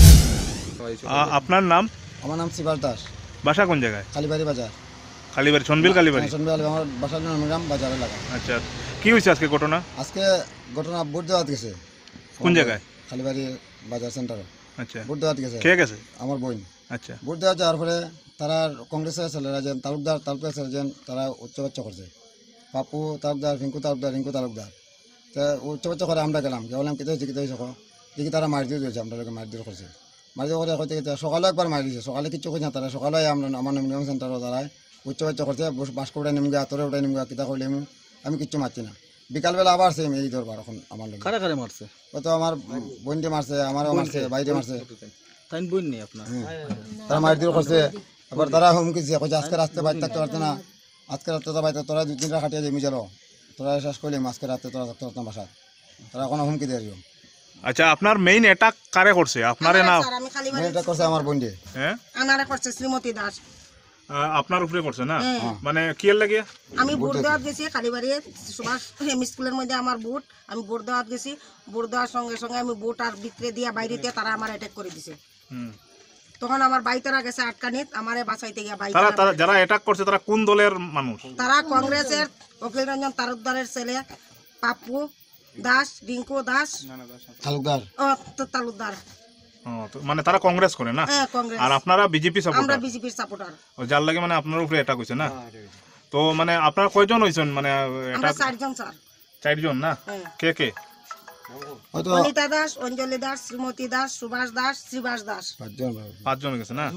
আপনার নাম? আমার নাম শিবাস দাস। বাসা কোন জায়গায়? কালীবাড়ি বাজার। কালীবাড়ি, সনবিল কালীবাড়ি? সনবিল আমার বাসা নরমগ্রাম বাজার এলাকা। আচ্ছা, কি হয়েছে আজকে ঘটনা? আজকে ঘটনা ভোট দেওয়া গেছে। কোন জায়গায়? কালীবাড়ি বাজার সেন্টারে। আচ্ছা, ভোট দেওয়া গেছে। কে গেছে? আমার বোন। আচ্ছা, ভোট দেওয়া যাওয়ার পরে তারা কংগ্রেসের ছেলেরা যেন তালুকদার তালুকদার ছেলেজন তারা উচ্চবাচ্য করছে। পাপু তালুকদার, রিঙ্কু তালুকদার, রিঙ্কু তালুকদার তা উচ্চবাচ্য করে আমরা গেলাম। গেলাম কেটে হয়েছে কেটে হয়েছে দেখি তারা মার দিয়ে দিয়েছে, আমরা মারধর করছে। মারধর করে হয়তো সকালে একবার মারি দিয়েছে, সকালে কিচ্ছু করছে না তারা। সকালে আমরা আমার নমিনিয়ন সেন্টারও তারায় উচ্চবাচ্য করছে, বাস্ক উঠাই নেমগে, আতরে উঠাই নেমগে, কিতা করলে আমি কিচ্ছু মারছি না। বিকালবেলা আবার সেম এই দরবার এখন আমার লোক কারা কারা মারছে? ও তো আমার বোনকে মারছে, আমারও মারছে, বাইরে মারছে। তাই বোন নেই আপনার? তারা মারধর করছে। এবার তারা হুমকি দিচ্ছে, কইছে আজকে রাস্তে বাইরে থাকতে পারছে না, আজকে রাত্রে তো বাইরে তোরা দুই তিনটা খাটিয়ে জমি যালো, তোরা শেষ করলি আজকে রাত্রে তোরা থাকতে পারতাম বাসায়। তারা কোনো হুমকি দিয়ে দিও। আচ্ছা, আপনার মেইন অ্যাটাক কারে করছে? আপনারে না? মেইন অ্যাটাক করছে আমার বোনকে। হ্যাঁ, আনারে করছে শ্রীমতী দাস। আপনার উপরে করছে না? মানে কি এর লাগে? আমি ভোট দেওয়াত গেছি কালীবাড়ি সুভাষ এম স্কুলের মধ্যে আমার ভোট, আমি ভোট দেওয়াত গেছি। ভোট দেওয়ার সঙ্গে সঙ্গে আমি ভোট আর ভিতরে দিয়া বাইরেতে তারা আমার অ্যাটাক করে দিছে। তখন আমার বাইতারা গেছে আটকানিত, আমারে বাঁচাইতে গিয়া বাইরে। তারা তারা যারা অ্যাটাক করছে তারা কোন দলের মানুষ? তারা কংগ্রেসের অখিল রঞ্জন তালুকদারের ছেলে পাপ্পু দাস, রিঙ্কু দাস তালুকদার। ও তো তালুকদার। মানে তারা কংগ্রেস করে না? হ্যাঁ, কংগ্রেস। আর আপনারা বিজেপি সাপোর্টার? আমরা বিজেপির সাপোর্টার। ও যার লাগে মানে আপনার উপরে অ্যাটাক হইছে না? তো মানে আপনারা কয়জন হইছেন? মানে আমরা চারজন স্যার। চারজন না? কে কে? অনিতা দাস, অঞ্জলি দাস, শ্রীমতী দাস, সুভাষ দাস, শ্রীভাষ দাস। পাঁচজন গেছে না?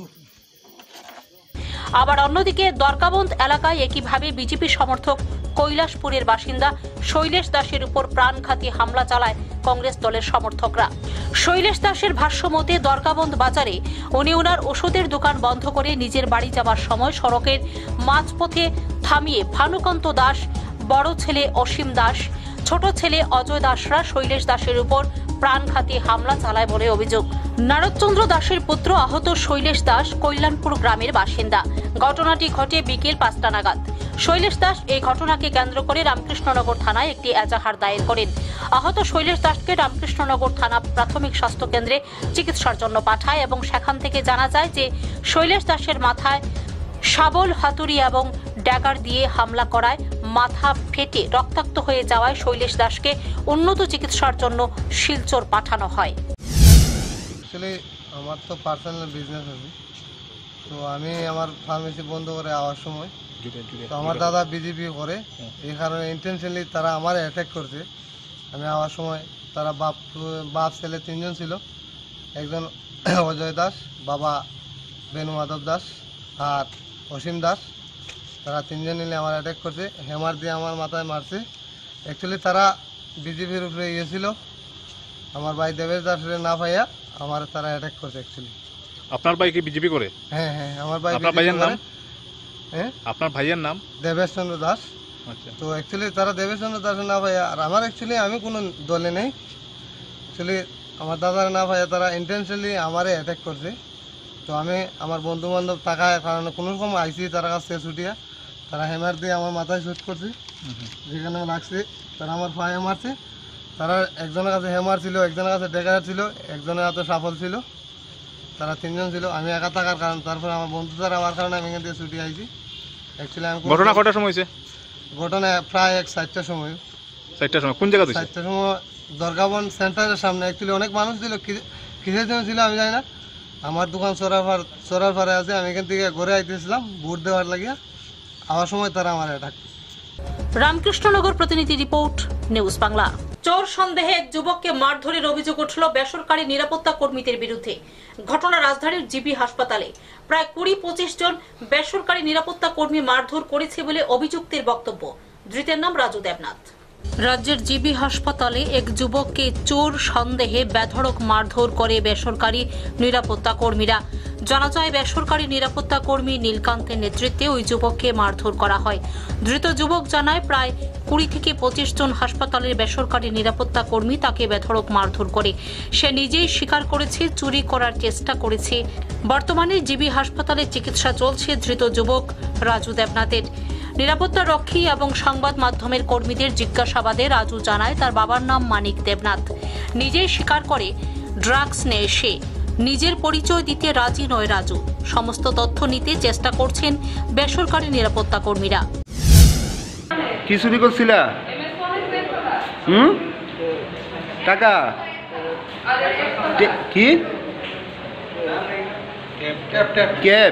আবার অন্যদিকে দরগাবন্দ এলাকায় একইভাবে বিজেপি সমর্থক কৈলাসপুরের বাসিন্দা শৈলেশ দাসের উপর প্রাণঘাতী হামলা চালায় কংগ্রেস দলের সমর্থকরা। শৈলেশ দাসের ভাষ্য মতে দরগাবন্দ বাজারে উনি ওনার ওষুধের দোকান বন্ধ করে নিজের বাড়ি যাওয়ার সময় সড়কের মাঝপথে থামিয়ে ভানুকান্ত দাস, বড় ছেলে অসীম দাস, ছোট ছেলে অজয় দাসরা শৈলেশ দাসের উপর প্রাণঘাতী হামলা চালায় বলে অভিযোগ। নারদচন্দ্র দাসের পুত্র আহত শৈলেশ দাস কল্যাণপুর গ্রামের বাসিন্দা। ঘটনাটি ঘটে বিকেল পাঁচটা নাগাদ। শৈলেশ দাস এই ঘটনাকে কেন্দ্র করে রামকৃষ্ণনগর থানায় একটি এজাহার দায়ের করেন। আহত শৈলেশ দাসকে রামকৃষ্ণনগর থানা প্রাথমিক স্বাস্থ্য কেন্দ্রে চিকিৎসার জন্য পাঠায় এবং সেখান থেকে জানা যায় যে শৈলেশ দাসের মাথায় শাবল, হাতুড়ি এবং ড্যাগার দিয়ে হামলা করায় মাথা ফেটে রক্তাক্ত হয়ে যাওয়ায় শৈলেশ দাসকে উন্নত চিকিৎসার জন্য শিলচর পাঠানো হয়। অ্যাকচুয়ালি আমার তো পার্সোনাল বিজনেস আছে, তো আমি আমার ফার্মেসি বন্ধ করে আওয়ার সময় তো আমার দাদা বিজেপি করে, এই কারণে ইন্টেনশনালি তারা আমার অ্যাটাক করছে। আমি আওয়ার সময় তারা বাপ বাপ ছেলে তিনজন ছিল, একজন অজয় দাস, বাবা বেনু মাধব দাস আর অসীম দাস। তারা তিনজন মিলে আমার অ্যাটাক করছে, হ্যামার দিয়ে আমার মাথায় মারছে। অ্যাকচুয়ালি তারা বিজেপির উপরে ইয়ে ছিল, আমার ভাই দেবেশ দাসের না পাইয়া আমার তারা অ্যাটাক করছে। অ্যাকচুয়ালি আপনার ভাই কি বিজেপি করে? হ্যাঁ হ্যাঁ আমার ভাই। আপনার ভাইয়ের নাম? হ্যাঁ আপনার ভাইয়ের নাম দেবেশ চন্দ্র দাস। আচ্ছা, তো অ্যাকচুয়ালি তারা দেবেশ চন্দ্র দাসের না পাইয়া, আর আমার অ্যাকচুয়ালি আমি কোনো দলে নেই, অ্যাকচুয়ালি আমার দাদার না পাইয়া তারা ইন্টেনশনালি আমারে অ্যাটাক করছে। তো আমি আমার বন্ধু বান্ধব থাকার কারণে কোনো রকম আইসি তারা কাছে ছুটিয়া তারা হ্যামার দিয়ে আমার মাথায় শুট করছে, যেখানে লাগছে তারা আমার পায়ে মারছে। তারা একজনের কাছে হ্যামার ছিল, একজনের কাছে ডেকার ছিল, একজনের হাতে সাফল ছিল, তারা তিনজন ছিল। আমি একা থাকার কারণ তারপরে আমার বন্ধু তারা আমার কারণে আমি এখান থেকে ছুটি আইছি। অ্যাকচুয়ালি আমি ঘটনা কটার সময় হয়েছে? ঘটনা প্রায় এক চারটার সময়। চারটার সময় কোন জায়গা? চারটার সময় দরগাবন সেন্টারের সামনে। অ্যাকচুয়ালি অনেক মানুষ ছিল, কিসের জন্য ছিল আমি জানি না। আমার দোকান চোরার চোরার পারে আছে, আমি এখান থেকে ঘুরে আইতেছিলাম ভোট দেওয়ার লাগিয়া, আওয়ার সময় তারা আমার অ্যাটাক। রামকৃষ্ণনগর প্রতিনিধি রিপোর্ট, নিউজ বাংলা। চোর সন্দেহে এক যুবককে মারধরের অভিযোগ উঠল বেসরকারি নিরাপত্তা কর্মীদের বিরুদ্ধে। ঘটনা রাজধানীর জিবি হাসপাতালে। প্রায় কুড়ি পঁচিশ জন বেসরকারি নিরাপত্তা কর্মী মারধর করেছে বলে অভিযুক্তের বক্তব্য। ধৃতের নাম রাজু দেবনাথ। রাজ্যের জিবি হাসপাতালে এক যুবককে চোর সন্দেহে বেধড়ক মারধর করে বেসরকারি নিরাপত্তা কর্মীরা। জানা যায় বেসরকারি নিরাপত্তা কর্মী নীলকান্তের নেতৃত্বে ওই যুবককে মারধর করা হয়। ধৃত যুবক জানায় প্রায় কুড়ি থেকে পঁচিশ জন হাসপাতালের বেসরকারি নিরাপত্তা কর্মী তাকে বেধড়ক মারধর করে। সে নিজেই স্বীকার করেছে চুরি করার চেষ্টা করেছে। বর্তমানে জিবি হাসপাতালে চিকিৎসা চলছে ধৃত যুবক রাজু দেবনাথের। নিরাপত্তা রক্ষী এবং সংবাদ মাধ্যমের কর্মীদের জিজ্ঞাসাবাদে রাজু জানায় তার বাবার নাম মানিক দেবনাথ। নিজেই স্বীকার করে ড্রাগস নেয় সে। নিজের পরিচয় দিতে রাজি নয় রাজু। সমস্ত তথ্য নিতে চেষ্টা করছেন বেসরকারি নিরাপত্তা কর্মীরা। কি চুরি করছিলা? হুম টাকা কি ক্যাব?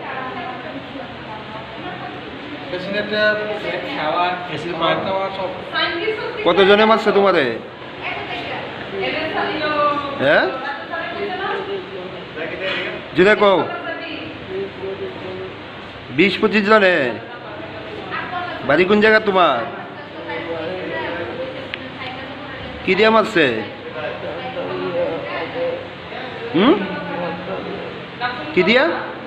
কতজনে মারছে তোমারে? হ্যাঁ যেটা কও বিশ পঁচিশ জনে। বাড়ি কোন জায়গা তোমার? কি দিয়া মারছে? হুম কি দিয়া?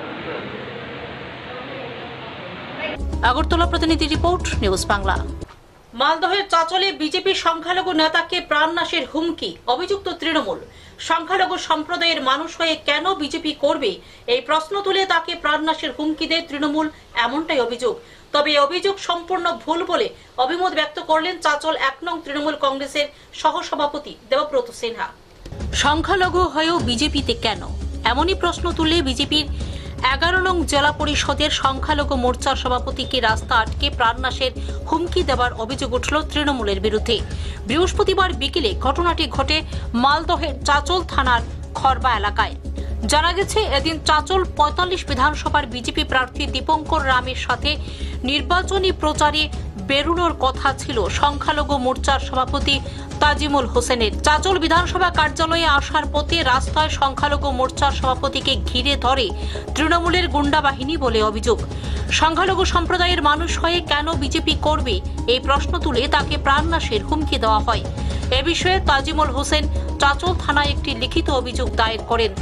আগরতলা প্রতিনিধি রিপোর্ট, নিউজ বাংলা। মালদহের চাচলে বিজেপি সংখ্যালঘু নেতাকে প্রাণনাশের হুমকি। অভিযুক্ত তৃণমূল। সংখ্যালঘু সম্প্রদায়ের মানুষ হয়ে কেন বিজেপি করবে এই প্রশ্ন তুলে তাকে প্রাণনাশের হুমকি দেয় তৃণমূল, এমনটাই অভিযোগ। তবে এই অভিযোগ সম্পূর্ণ ভুল বলে অভিমত ব্যক্ত করলেন চাচল এক নং তৃণমূল কংগ্রেসের সহসভাপতি দেবব্রত সিনহা। সংখ্যালঘু হয়েও বিজেপিতে কেন, এমনই প্রশ্ন তুলে বিজেপির এগারো নং জেলা পরিষদের সংখ্যালঘু মোর্চার সভাপতিকে রাস্তা আটকে প্রাণনাশের হুমকি দেওয়ার অভিযোগ উঠল তৃণমূলের বিরুদ্ধে। বৃহস্পতিবার বিকেলে ঘটনাটি ঘটে মালদহের চাচল থানার খরবা এলাকায়। জানা গেছে এদিন চাচল পঁয়তাল্লিশ বিধানসভার বিজেপি প্রার্থী দীপঙ্কর রামের সাথে নির্বাচনী প্রচারে বেরোনোর কথা ছিল সংখ্যালঘু মোর্চার সভাপতি তাজিমুল হোসেনের। চাচল বিধানসভা কার্যালয়ে আসার পথে রাস্তায় সংখ্যালঘু মোর্চার সভাপতিকে ঘিরে ধরে তৃণমূলের গুন্ডা বাহিনী বলে অভিযোগ। সংখ্যালঘু সম্প্রদায়ের মানুষ হয়ে কেন বিজেপি করবে এই প্রশ্ন তুলে তাকে প্রাণনাশের হুমকি দেওয়া হয়। এ বিষয়ে তাজিমুল হোসেন চাচল থানায় একটি লিখিত অভিযোগ দায়ের করেন।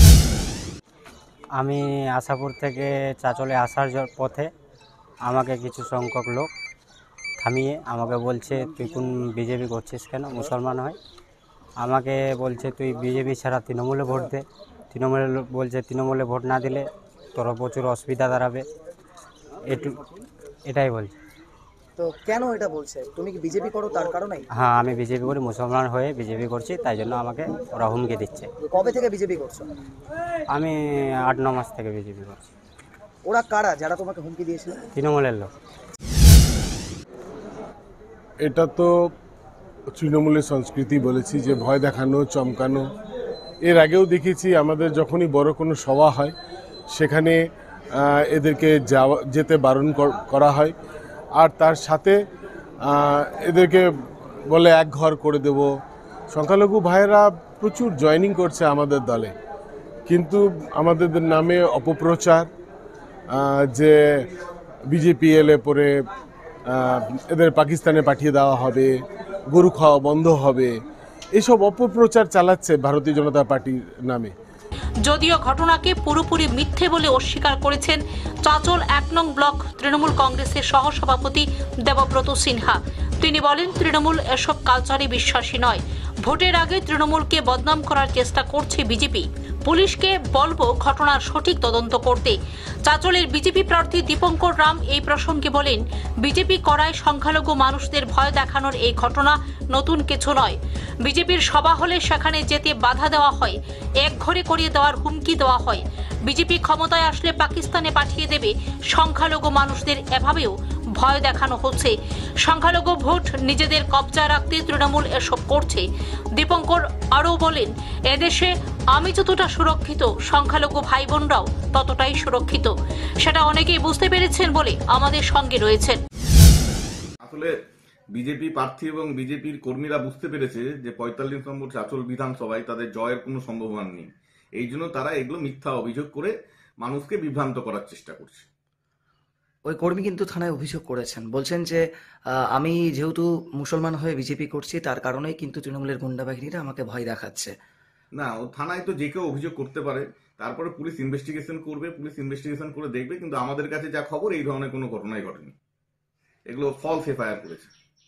আমি আশাপুর থেকে চাচলে আসার পথে আমাকে কিছু সংখ্যক লোক থামিয়ে আমাকে বলছে তুই কোন বিজেপি করছিস কেন, মুসলমান হয়? আমাকে বলছে তুই বিজেপি ছাড়া তৃণমূলে ভোট দে, তৃণমূলে বলছে তৃণমূলে ভোট না দিলে তোর প্রচুর অসুবিধা দাঁড়াবে, এটু এটাই বলছে। তো কেন এটা বলছে? তুমি কি বিজেপি করো তার কারণেই? হ্যাঁ, আমি বিজেপি করি, মুসলমান হয়ে বিজেপি করছি, তাই জন্য আমাকে ওরা হুমকি দিচ্ছে। কবে থেকে বিজেপি করছো? আমি আট ন মাস থেকে বিজেপি করছি। ওরা কারা যারা তোমাকে হুমকি দিয়েছিল? তৃণমূলের লোক। এটা তো তৃণমূলের সংস্কৃতি বলেছি, যে ভয় দেখানো, চমকানো। এর আগেও দেখেছি আমাদের যখনই বড় কোনো সভা হয় সেখানে এদেরকে যাওয়া যেতে বারণ করা হয়, আর তার সাথে এদেরকে বলে এক ঘর করে দেব। সংখ্যালঘু ভাইয়েরা প্রচুর জয়েনিং করছে আমাদের দলে, কিন্তু আমাদের নামে অপপ্রচার, যে বিজেপি এলে পরে এদের পাকিস্তানে পাঠিয়ে দেওয়া হবে, গরু খাওয়া বন্ধ হবে, এসব অপপ্রচার চালাচ্ছে ভারতীয় জনতা পার্টির নামে। যদিও ঘটনাকে পুরোপুরি মিথ্যে বলে অস্বীকার করেছেন চাঁচল এক নং ব্লক তৃণমূল কংগ্রেসের সহসভাপতি দেবব্রত সিনহা। তিনি বলেন, তৃণমূল এসব কালচারে বিশ্বাসী নয়। ভোটের আগে তৃণমূলকে বদনাম করার চেষ্টা করছে বিজেপি। পুলিশকে বলবো ঘটনার সঠিক তদন্ত করতে। চাঁচলের বিজেপি প্রার্থী দীপঙ্কর রাম এই প্রসঙ্গে বলেন, বিজেপি করায় সংখ্যালঘু মানুষদের ভয় দেখানোর এই ঘটনা নতুন কিছু নয়। বিজেপির সভা হলে সেখানে যেতে বাধা দেওয়া হয়, এক ঘরে করিয়ে দেওয়ার হুমকি দেওয়া হয়। বিজেপি ক্ষমতায় আসলে পাকিস্তানে পাঠিয়ে দেবে, সংখ্যালঘু মানুষদের এভাবেও ভয় দেখানো হচ্ছে। সংখ্যালঘু ভোট নিজেদের কবজা রাখতে তৃণমূল এসব করছে। দীপঙ্কর আরও বলেন, এদেশে আমি যতটা সুরক্ষিত, সংখ্যালঘু ভাই বোনরাও ততটাই সুরক্ষিত। সেটা অনেকেই বুঝতে পেরেছেন বলে আমাদের সঙ্গে রয়েছেন। আসলে বিজেপি প্রার্থী এবং বিজেপির কর্মীরা বুঝতে পেরেছে যে পঁয়তাল্লিশ নম্বর চাঁচল বিধানসভায় তাদের জয়ের কোনো সম্ভাবনা নেই। এই জন্য তারা এগুলো মিথ্যা অভিযোগ করে মানুষকে বিভ্রান্ত করার চেষ্টা করছে। ওই কর্মী কিন্তু থানায় অভিযোগ করেছেন, বলছেন যে আমি যেহেতু মুসলমান হয়ে বিজেপি করছি তার কারণেই কিন্তু তৃণমূলের গুন্ডা বাহিনীরা আমাকে ভয় দেখাচ্ছে। না, ও থানায় তো যে কেউ অভিযোগ করতে পারে, তারপরে পুলিশ ইনভেস্টিগেশন করবে, পুলিশ ইনভেস্টিগেশন করে দেখবে। কিন্তু আমাদের কাছে যা খবর, এই ধরনের কোনো ঘটনাই ঘটেনি। এগুলো ফলস এফআইআর করেছে।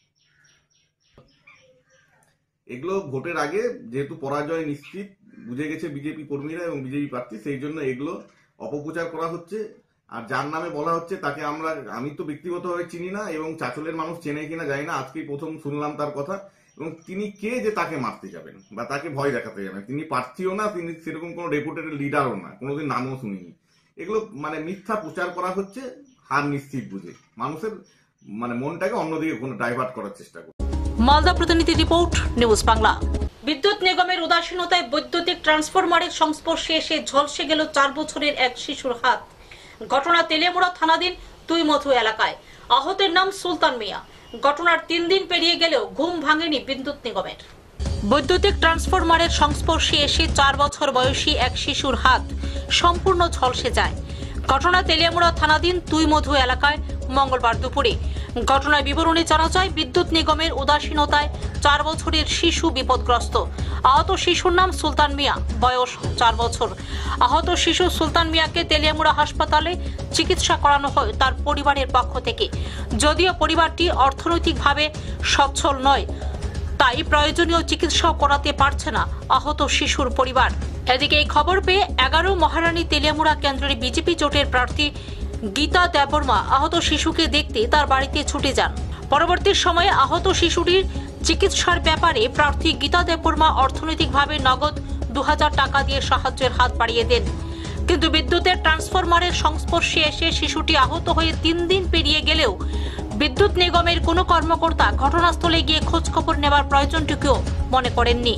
এগুলো ভোটের আগে যেহেতু পরাজয় নিশ্চিত বুঝে গেছে বিজেপি কর্মীরা এবং বিজেপি প্রার্থী, সেই জন্য এগুলো অপপ্রচার করা হচ্ছে। আর যার নামে বলা হচ্ছে তাকে আমরা আমি তো ব্যক্তিগতভাবে চিনি না, এবং চাঁচলের মানুষ চেনে কিনা জানি না, আজকেই প্রথম শুনলাম তার কথা। এবং তিনি কে যে তাকে মারতে যাবেন বা তাকে ভয় দেখাতে যাবেন? তিনি প্রার্থীও না, তিনি সেরকম কোনো ডেপুটেড লিডারও না, কোনোদিন নামও শুনিনি। এগুলো মানে মিথ্যা প্রচার করা হচ্ছে হার নিশ্চিত বুঝে, মানুষের মানে মনটাকে অন্যদিকে কোনো ডাইভার্ট করার চেষ্টা করছে। মালদা প্রতিনিধি রিপোর্ট, নিউজ বাংলা। বিদ্যুৎ নিগমের উদাসীনতায় বৈদ্যুতিক ট্রান্সফরমারের সংস্পর্শে এসে ঝলসে গেল চার বছরের এক শিশুর হাত। ঘটনা তেলিয়ামুড়া থানাধীন তুইমধু এলাকায়। আহতের নাম সুলতান মিয়া। ঘটনার তিন দিন পেরিয়ে গেলেও ঘুম ভাঙেনি বিদ্যুৎ নিগমের। বৈদ্যুতিক ট্রান্সফরমারের সংস্পর্শে এসে চার বছর বয়সী এক শিশুর হাত সম্পূর্ণ ঝলসে যায়। ঘটনা তেলিয়ামুড়া থানাধীন তুইমধু এলাকায় মঙ্গলবার দুপুরে। ঘটনার বিবরণে জানা যায়, বিদ্যুৎ নিগমের উদাসীনতায় চার বছরের শিশু বিপদগ্রস্ত। আহত শিশুর নাম সুলতান মিয়া, বয়স চার বছর। আহত শিশু সুলতান মিয়াকে তেলিয়ামুড়া হাসপাতালে চিকিৎসা করানো হয় তার পরিবারের পক্ষ থেকে। যদিও পরিবারটি অর্থনৈতিকভাবে সচ্ছল নয়, তাই প্রয়োজনীয় চিকিৎসাও করাতে পারছে না আহত শিশুর পরিবার। এদিকে এই খবর পেয়ে এগারো মহারানী তেলিয়ামুড়া কেন্দ্রের বিজেপি জোটের প্রার্থী গীতা দেববর্মা আহত শিশুকে দেখতে তার বাড়িতে ছুটে যান। পরবর্তী সময়ে আহত শিশুটির চিকিৎসার ব্যাপারে প্রার্থী গীতা দেববর্মা অর্থনৈতিকভাবে নগদ দু হাজার টাকা দিয়ে সাহায্যের হাত বাড়িয়ে দেন। কিন্তু বিদ্যুতের ট্রান্সফরমারের সংস্পর্শে এসে শিশুটি আহত হয়ে তিন দিন পেরিয়ে গেলেও বিদ্যুৎ নিগমের কোনো কর্মকর্তা ঘটনাস্থলে গিয়ে খোঁজ খবর নেবার প্রয়োজনটুকুও মনে করেননি।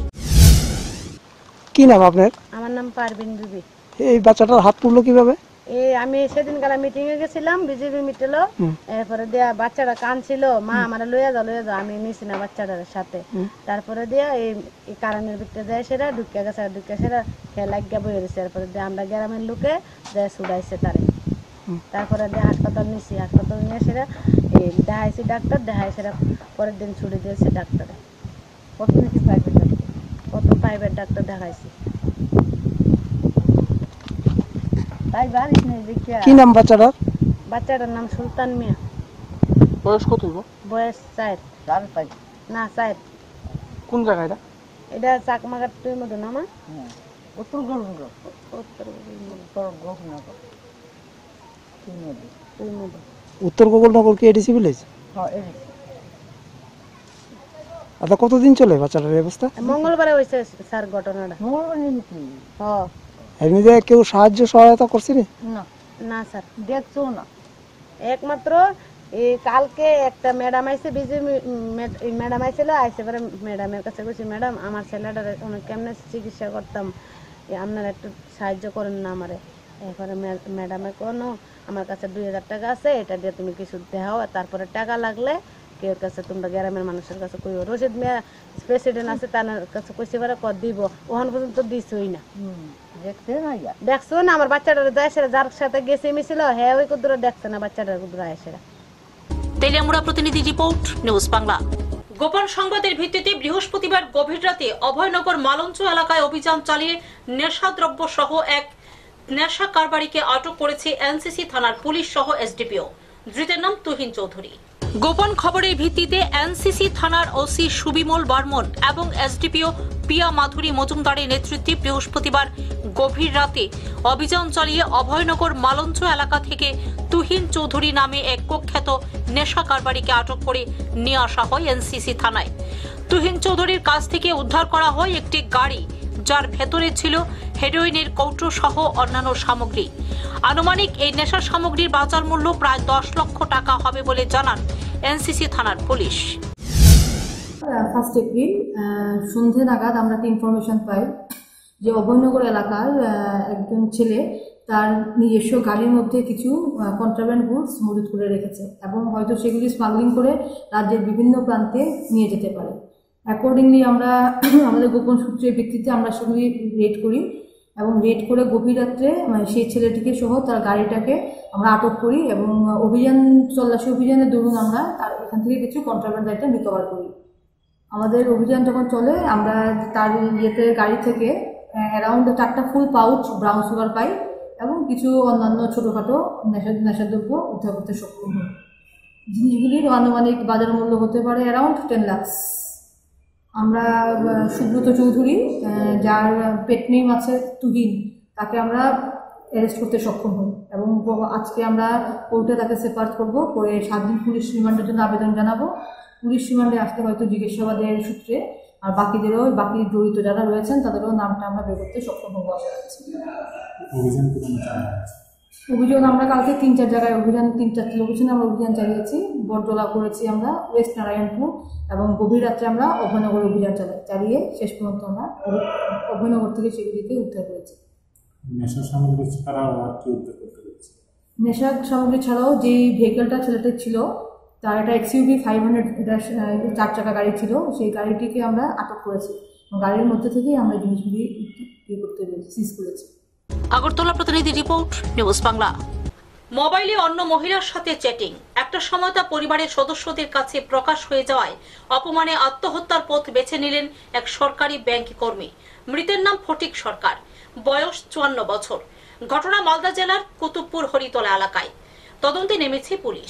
কি নাম আপনার? আমার নাম পারভিন বিবি। এই বাচ্চাটার হাত পুড়লো কিভাবে? এই আমি সেদিন কালা মিটিং এ গেছিলাম, বিজেপি মিটেলো, এরপরে দিয়া বাচ্চাটা কাঁদছিল, মা আমার লইয়া যাও লইয়া যাও, আমি নিছি না বাচ্চাটার সাথে। তারপরে দিয়া এই কারণের ভিতরে যায় সেটা ঢুকে গেছে, ঢুকে সেটা খেয়ে লাগিয়া বয়ে গেছে। এরপরে দিয়ে আমরা গ্রামের লোকে দেয় ছুড়াইছে তারে। তারপরে দিয়ে হাসপাতাল নিছি, হাসপাতাল নিয়ে সেটা এই দেখাইছি ডাক্তার, দেখাই সেটা পরের দিন ছুটি দিয়েছে ডাক্তারে। কত নাকি প্রাইভেট ডাক্তার, কত প্রাইভেট ডাক্তার দেখাইছি। কি নাম বাচ্চাটার? বাচ্চাটার নাম সুলতান মিয়া। বয়স কত? বয়স চার না চার। কোন জায়গায়? এটা চাকমাঘাট তুই মতো না মা উত্তর গোবিন্দনগর উত্তর উত্তর গোবিন্দনগর তুই মতো তুই মতো উত্তর গোকুলনগর কি এডিসি ভিলেজ? হ্যাঁ এডিসি। আচ্ছা কতদিন চলে বাচ্চাটার ব্যবস্থা? মঙ্গলবারে হয়েছে স্যার ঘটনাটা। মঙ্গলবার নাকি? হ্যাঁ। এমনি যে কেউ সাহায্য সহায়তা করছে না? না না স্যার দেখছো না। একমাত্র এই কালকে একটা ম্যাডাম আইছে বিজি ম্যাডাম আইছিল আইসে পরে ম্যাডামের কাছে বলছি ম্যাডাম আমার ছেলেটার অনেক কেমনে চিকিৎসা করতাম আপনারা একটু সাহায্য করেন না আমারে। এরপরে ম্যাডামে কোনো আমার কাছে দুই হাজার টাকা আছে এটা দিয়ে তুমি কিছু দেখাও তারপরে টাকা লাগলে কেউ কাছে তোমরা গ্রামের মানুষের কাছে কইও। রশিদ মিয়া প্রেসিডেন্ট আছে তার কাছে কইছে পরে কর দিব ওখান পর্যন্ত দিছই না। দেখতে না দেখছো না আমার বাচ্চাটার দেশে যার সাথে গেছে মিছিল হ্যাঁ ওই কুদুরা দেখছে না বাচ্চাটার কুদুরা এসে। তেলিয়ামুড়া প্রতিনিধি রিপোর্ট, নিউজ বাংলা। গোপন সংবাদের ভিত্তিতে বৃহস্পতিবার গভীর রাতে অভয়নগর মালঞ্চ এলাকায় অভিযান চালিয়ে নেশাদ্রব্য সহ এক নেশা কারবারিকে আটক করেছে এনসিসি থানার পুলিশ সহ এসডিপিও। ধৃতের নাম তুহিন চৌধুরী। গোপন খবরের ভিত্তিতে এনসিসি থানার ওসি সুবিমল বর্মন এবং এসডিপিও পিয়া মাধুরী মজুমদারের নেতৃত্বে বৃহস্পতিবার গভীর রাতে অভিযান চালিয়ে অভয়নগর মালঞ্চ এলাকা থেকে তুহিন চৌধুরী নামে এক কুখ্যাত নেশা কারবারিকে আটক করে নিয়ে আসা হয় এনসিসি থানায়। তুহিন চৌধুরীর কাছ থেকে উদ্ধার করা হয় একটি গাড়ি যার ভেতরে ছিল হেরোইনের কৌটো সহ অন্যান্য সামগ্রী। আনুমানিক এই নেশার সামগ্রীর বাজার মূল্য প্রায় দশ লক্ষ টাকা হবে বলে জানান এনসিসি থানার পুলিশ। ফার্স্ট এপ্রিল সন্ধ্যে নাগাদ আমরা একটা ইনফরমেশন পাই যে অভয়নগর এলাকার একজন ছেলে তার নিজস্ব গাড়ির মধ্যে কিছু কন্ট্রাব্যান্ড গুডস মজুত করে রেখেছে এবং হয়তো সেগুলি স্মাগলিং করে রাজ্যের বিভিন্ন প্রান্তে নিয়ে যেতে পারে। অ্যাকর্ডিংলি আমরা আমাদের গোপন সূত্রের ভিত্তিতে আমরা সেগুলি রেড করি এবং রেড করে গভীর রাত্রে মানে সেই ছেলেটিকে সহ তার গাড়িটাকে আমরা আটক করি এবং অভিযান তল্লাশি অভিযানের দরুন আমরা তার এখান থেকে কিছু কন্ট্রাব্যান্ড আইটেম রিকভার করি। আমাদের অভিযান যখন চলে আমরা তার ইয়েতে গাড়ি থেকে অ্যারাউন্ড চারটা ফুল পাউচ ব্রাউন সুগার পাই এবং কিছু অন্যান্য ছোটোখাটো নেশা নেশাদ্রব্য উদ্ধার করতে সক্ষম হই। জিনিসগুলির আনুমানিক বাজার মূল্য হতে পারে অ্যারাউন্ড টেন লাখস। আমরা সুব্রত চৌধুরী যার পেট নেম আছে তুহিন তাকে আমরা অ্যারেস্ট করতে সক্ষম হই এবং আজকে আমরা কোর্টে তাকে সেপারেট করবো করে সাত দিন পুলিশ রিমান্ডের জন্য আবেদন জানাবো। পুলিশ রিমান্ডে আসতে হয়তো জিজ্ঞাসাবাদের সূত্রে আর বাকিদেরও বাকি জড়িত যারা রয়েছেন তাদেরও নামটা আমরা বের করতে সক্ষম হবো আশা করছি। অভিযান আমরা কালকে তিন চার জায়গায় অভিযান তিন চারটি লোকেশনে আমরা অভিযান চালিয়েছি। বটতলা করেছি আমরা, ওয়েস্ট নারায়ণপুর এবং গভীর রাত্রে আমরা অভয়নগর অভিযান চালাই চালিয়ে শেষ পর্যন্ত আমরা অভয়নগর থেকে সেগুলিকে উদ্ধার করেছি। নেশা সামগ্রী ছাড়াও আর কি উদ্ধার করতে পেরেছি? নেশা সামগ্রী ছাড়াও যেই ভেহিকেলটা ছেলেটির ছিল তার একটা এক্সইউভি ফাইভ হান্ড্রেড এটা চার চাকা গাড়ি ছিল, সেই গাড়িটিকে আমরা আটক করেছি। গাড়ির মধ্যে থেকেই আমরা জিনিসগুলি ইয়ে করতে পেরেছি, সিজ করেছি। আগরতলা প্রতিনিধি রিপোর্ট, নিউজ বাংলা। মোবাইলে অন্য মহিলার সাথে চ্যাটিং একটা সময় তা পরিবারের সদস্যদের কাছে প্রকাশ হয়ে যাওয়ায় অপমানে আত্মহত্যার পথ বেছে নিলেন এক সরকারি ব্যাংক কর্মী। মৃতের নাম ফটিক সরকার, বয়স চুয়ান্ন বছর। ঘটনা মালদা জেলার কুতুবপুর হরিতলা এলাকায়। তদন্তে নেমেছে পুলিশ।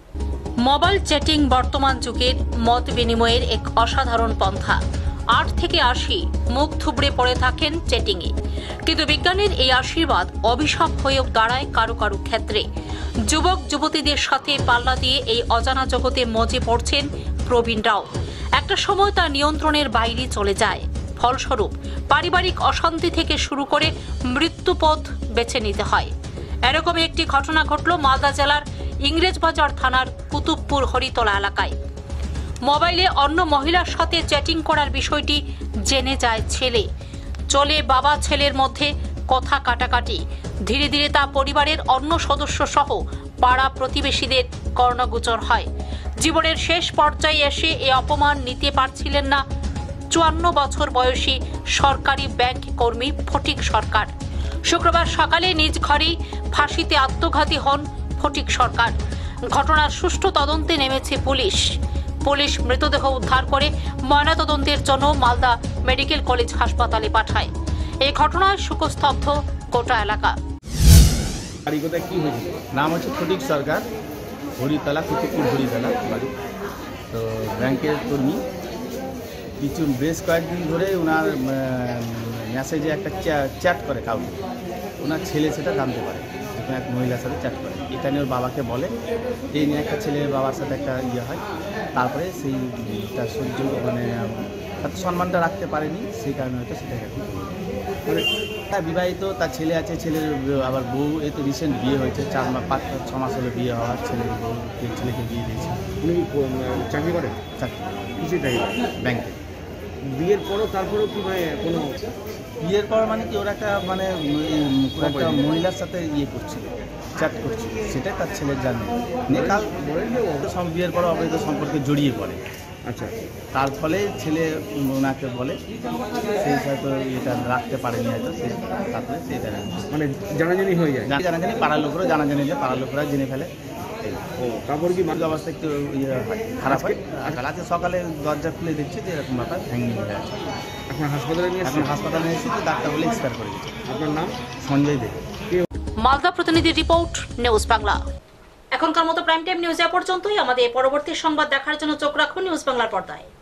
মোবাইল চ্যাটিং বর্তমান যুগের মত বিনিময়ের এক অসাধারণ পন্থা। আট থেকে আশি মুখ থুবড়ে পড়ে থাকেন চ্যাটিংয়ে, কিন্তু বিজ্ঞানের এই আশীর্বাদ অভিশাপ হয়েও দাঁড়ায় কারো কারো ক্ষেত্রে। যুবক যুবতীদের সাথে পাল্লা দিয়ে এই অজানা জগতে মজে পড়ছেন প্রবীণরাও। একটা সময় তা নিয়ন্ত্রণের বাইরে চলে যায়। ফলস্বরূপ পারিবারিক অশান্তি থেকে শুরু করে মৃত্যুপথ বেছে নিতে হয়। এরকম একটি ঘটনা ঘটল মালদা জেলার ইংরেজবাজার থানার কুতুবপুর হরিতলা এলাকায়। মোবাইলে অন্য মহিলার সাথে চ্যাটিং করার বিষয়টি জেনে যায় ছেলে। চলে বাবা ছেলের মধ্যে কথা কাটাকাটি। ধীরে ধীরে তা পরিবারের অন্য সদস্য সহ পাড়া প্রতিবেশীদের কর্ণগোচর হয়। জীবনের শেষ পর্যায়ে এসে এ অপমান নিতে পারছিলেন না চুয়ান্ন বছর বয়সী সরকারি ব্যাংক কর্মী ফটিক সরকার। শুক্রবার সকালে নিজ ঘরেই ফাঁসিতে আত্মঘাতী হন ফটিক সরকার। ঘটনার সুষ্ঠু তদন্তে নেমেছে পুলিশ। পুলিশ মৃতদেহ উদ্ধার করে ময়নাতদন্তের জন্য মালদা মেডিকেল কলেজ হাসপাতালে পাঠায়। এই ঘটনায় শোকস্তব্ধ গোটা এলাকা। কি হয়েছে? নাম হচ্ছে ফটিক সরকার, হরিতলা কুতুবপুর হরিতলা বাড়ি। তো ব্যাংকের কর্মী। কিছু বেশ কয়েকদিন ধরে ওনার মেসেজে একটা চ্যাট করে কাউকে, ওনার ছেলে সেটা জানতে পারে, যেখানে এক মহিলার সাথে চ্যাট করে। এটা নিয়ে ওর বাবাকে বলে, এই নিয়ে একটা ছেলের বাবার সাথে একটা ইয়ে হয়। তারপরে সেই তার সহ্য মানে তার সম্মানটা রাখতে পারেনি, সেই কারণে হয়তো সেটাকে এখন মানে হ্যাঁ বিবাহিত, তার ছেলে আছে, ছেলের আবার বউ, এই তো রিসেন্ট বিয়ে হয়েছে, চার মাস পাঁচ ছ মাস হলো বিয়ে হওয়ার, ছেলের বউ ছেলেকে বিয়ে দিয়েছে। উনি চাকরি করেন? চাকরি কিসে চাকরি? ব্যাংকে। বিয়ের পরও তারপরেও কি মানে কোনো বিয়ের পর মানে কি ওরা একটা মানে একটা মহিলার সাথে ইয়ে করছিল, চ্যাট করছিল, সেটাই তার ছেলের জানে নিয়ে কাল সব বিয়ের পর অবৈধ সম্পর্কে জড়িয়ে পড়ে। আচ্ছা, তার ফলে ছেলে ওনাকে বলে, সেই হয়তো এটা রাখতে পারেনি, হয়তো সে তারপরে সেটা মানে জানাজানি হয়ে যায়। জানাজানি পাড়ার লোকরা জানাজানি যায়, পাড়ার লোকরা জেনে ফেলে। ও তারপরে কি মাঝে অবস্থা একটু ইয়ে হয়, খারাপ হয়। আর আজকে সকালে দরজা খুলে দেখছে যে এরকম ব্যাপার ভেঙে হয়ে আছে। এখন হাসপাতালে নিয়ে এখন হাসপাতালে নিয়ে এসেছি, ডাক্তার বলে এক্সপায়ার করে গেছে। আপনার নাম? সঞ্জয় দে। মালদা প্রতিনিধি রিপোর্ট, নিউজ বাংলা। এখনকার মতো প্রাইম টাইম নিউজ এ পর্যন্তই। আমাদের পরবর্তী সংবাদ দেখার জন্য চোখ রাখুন নিউজ বাংলার পর্দায়।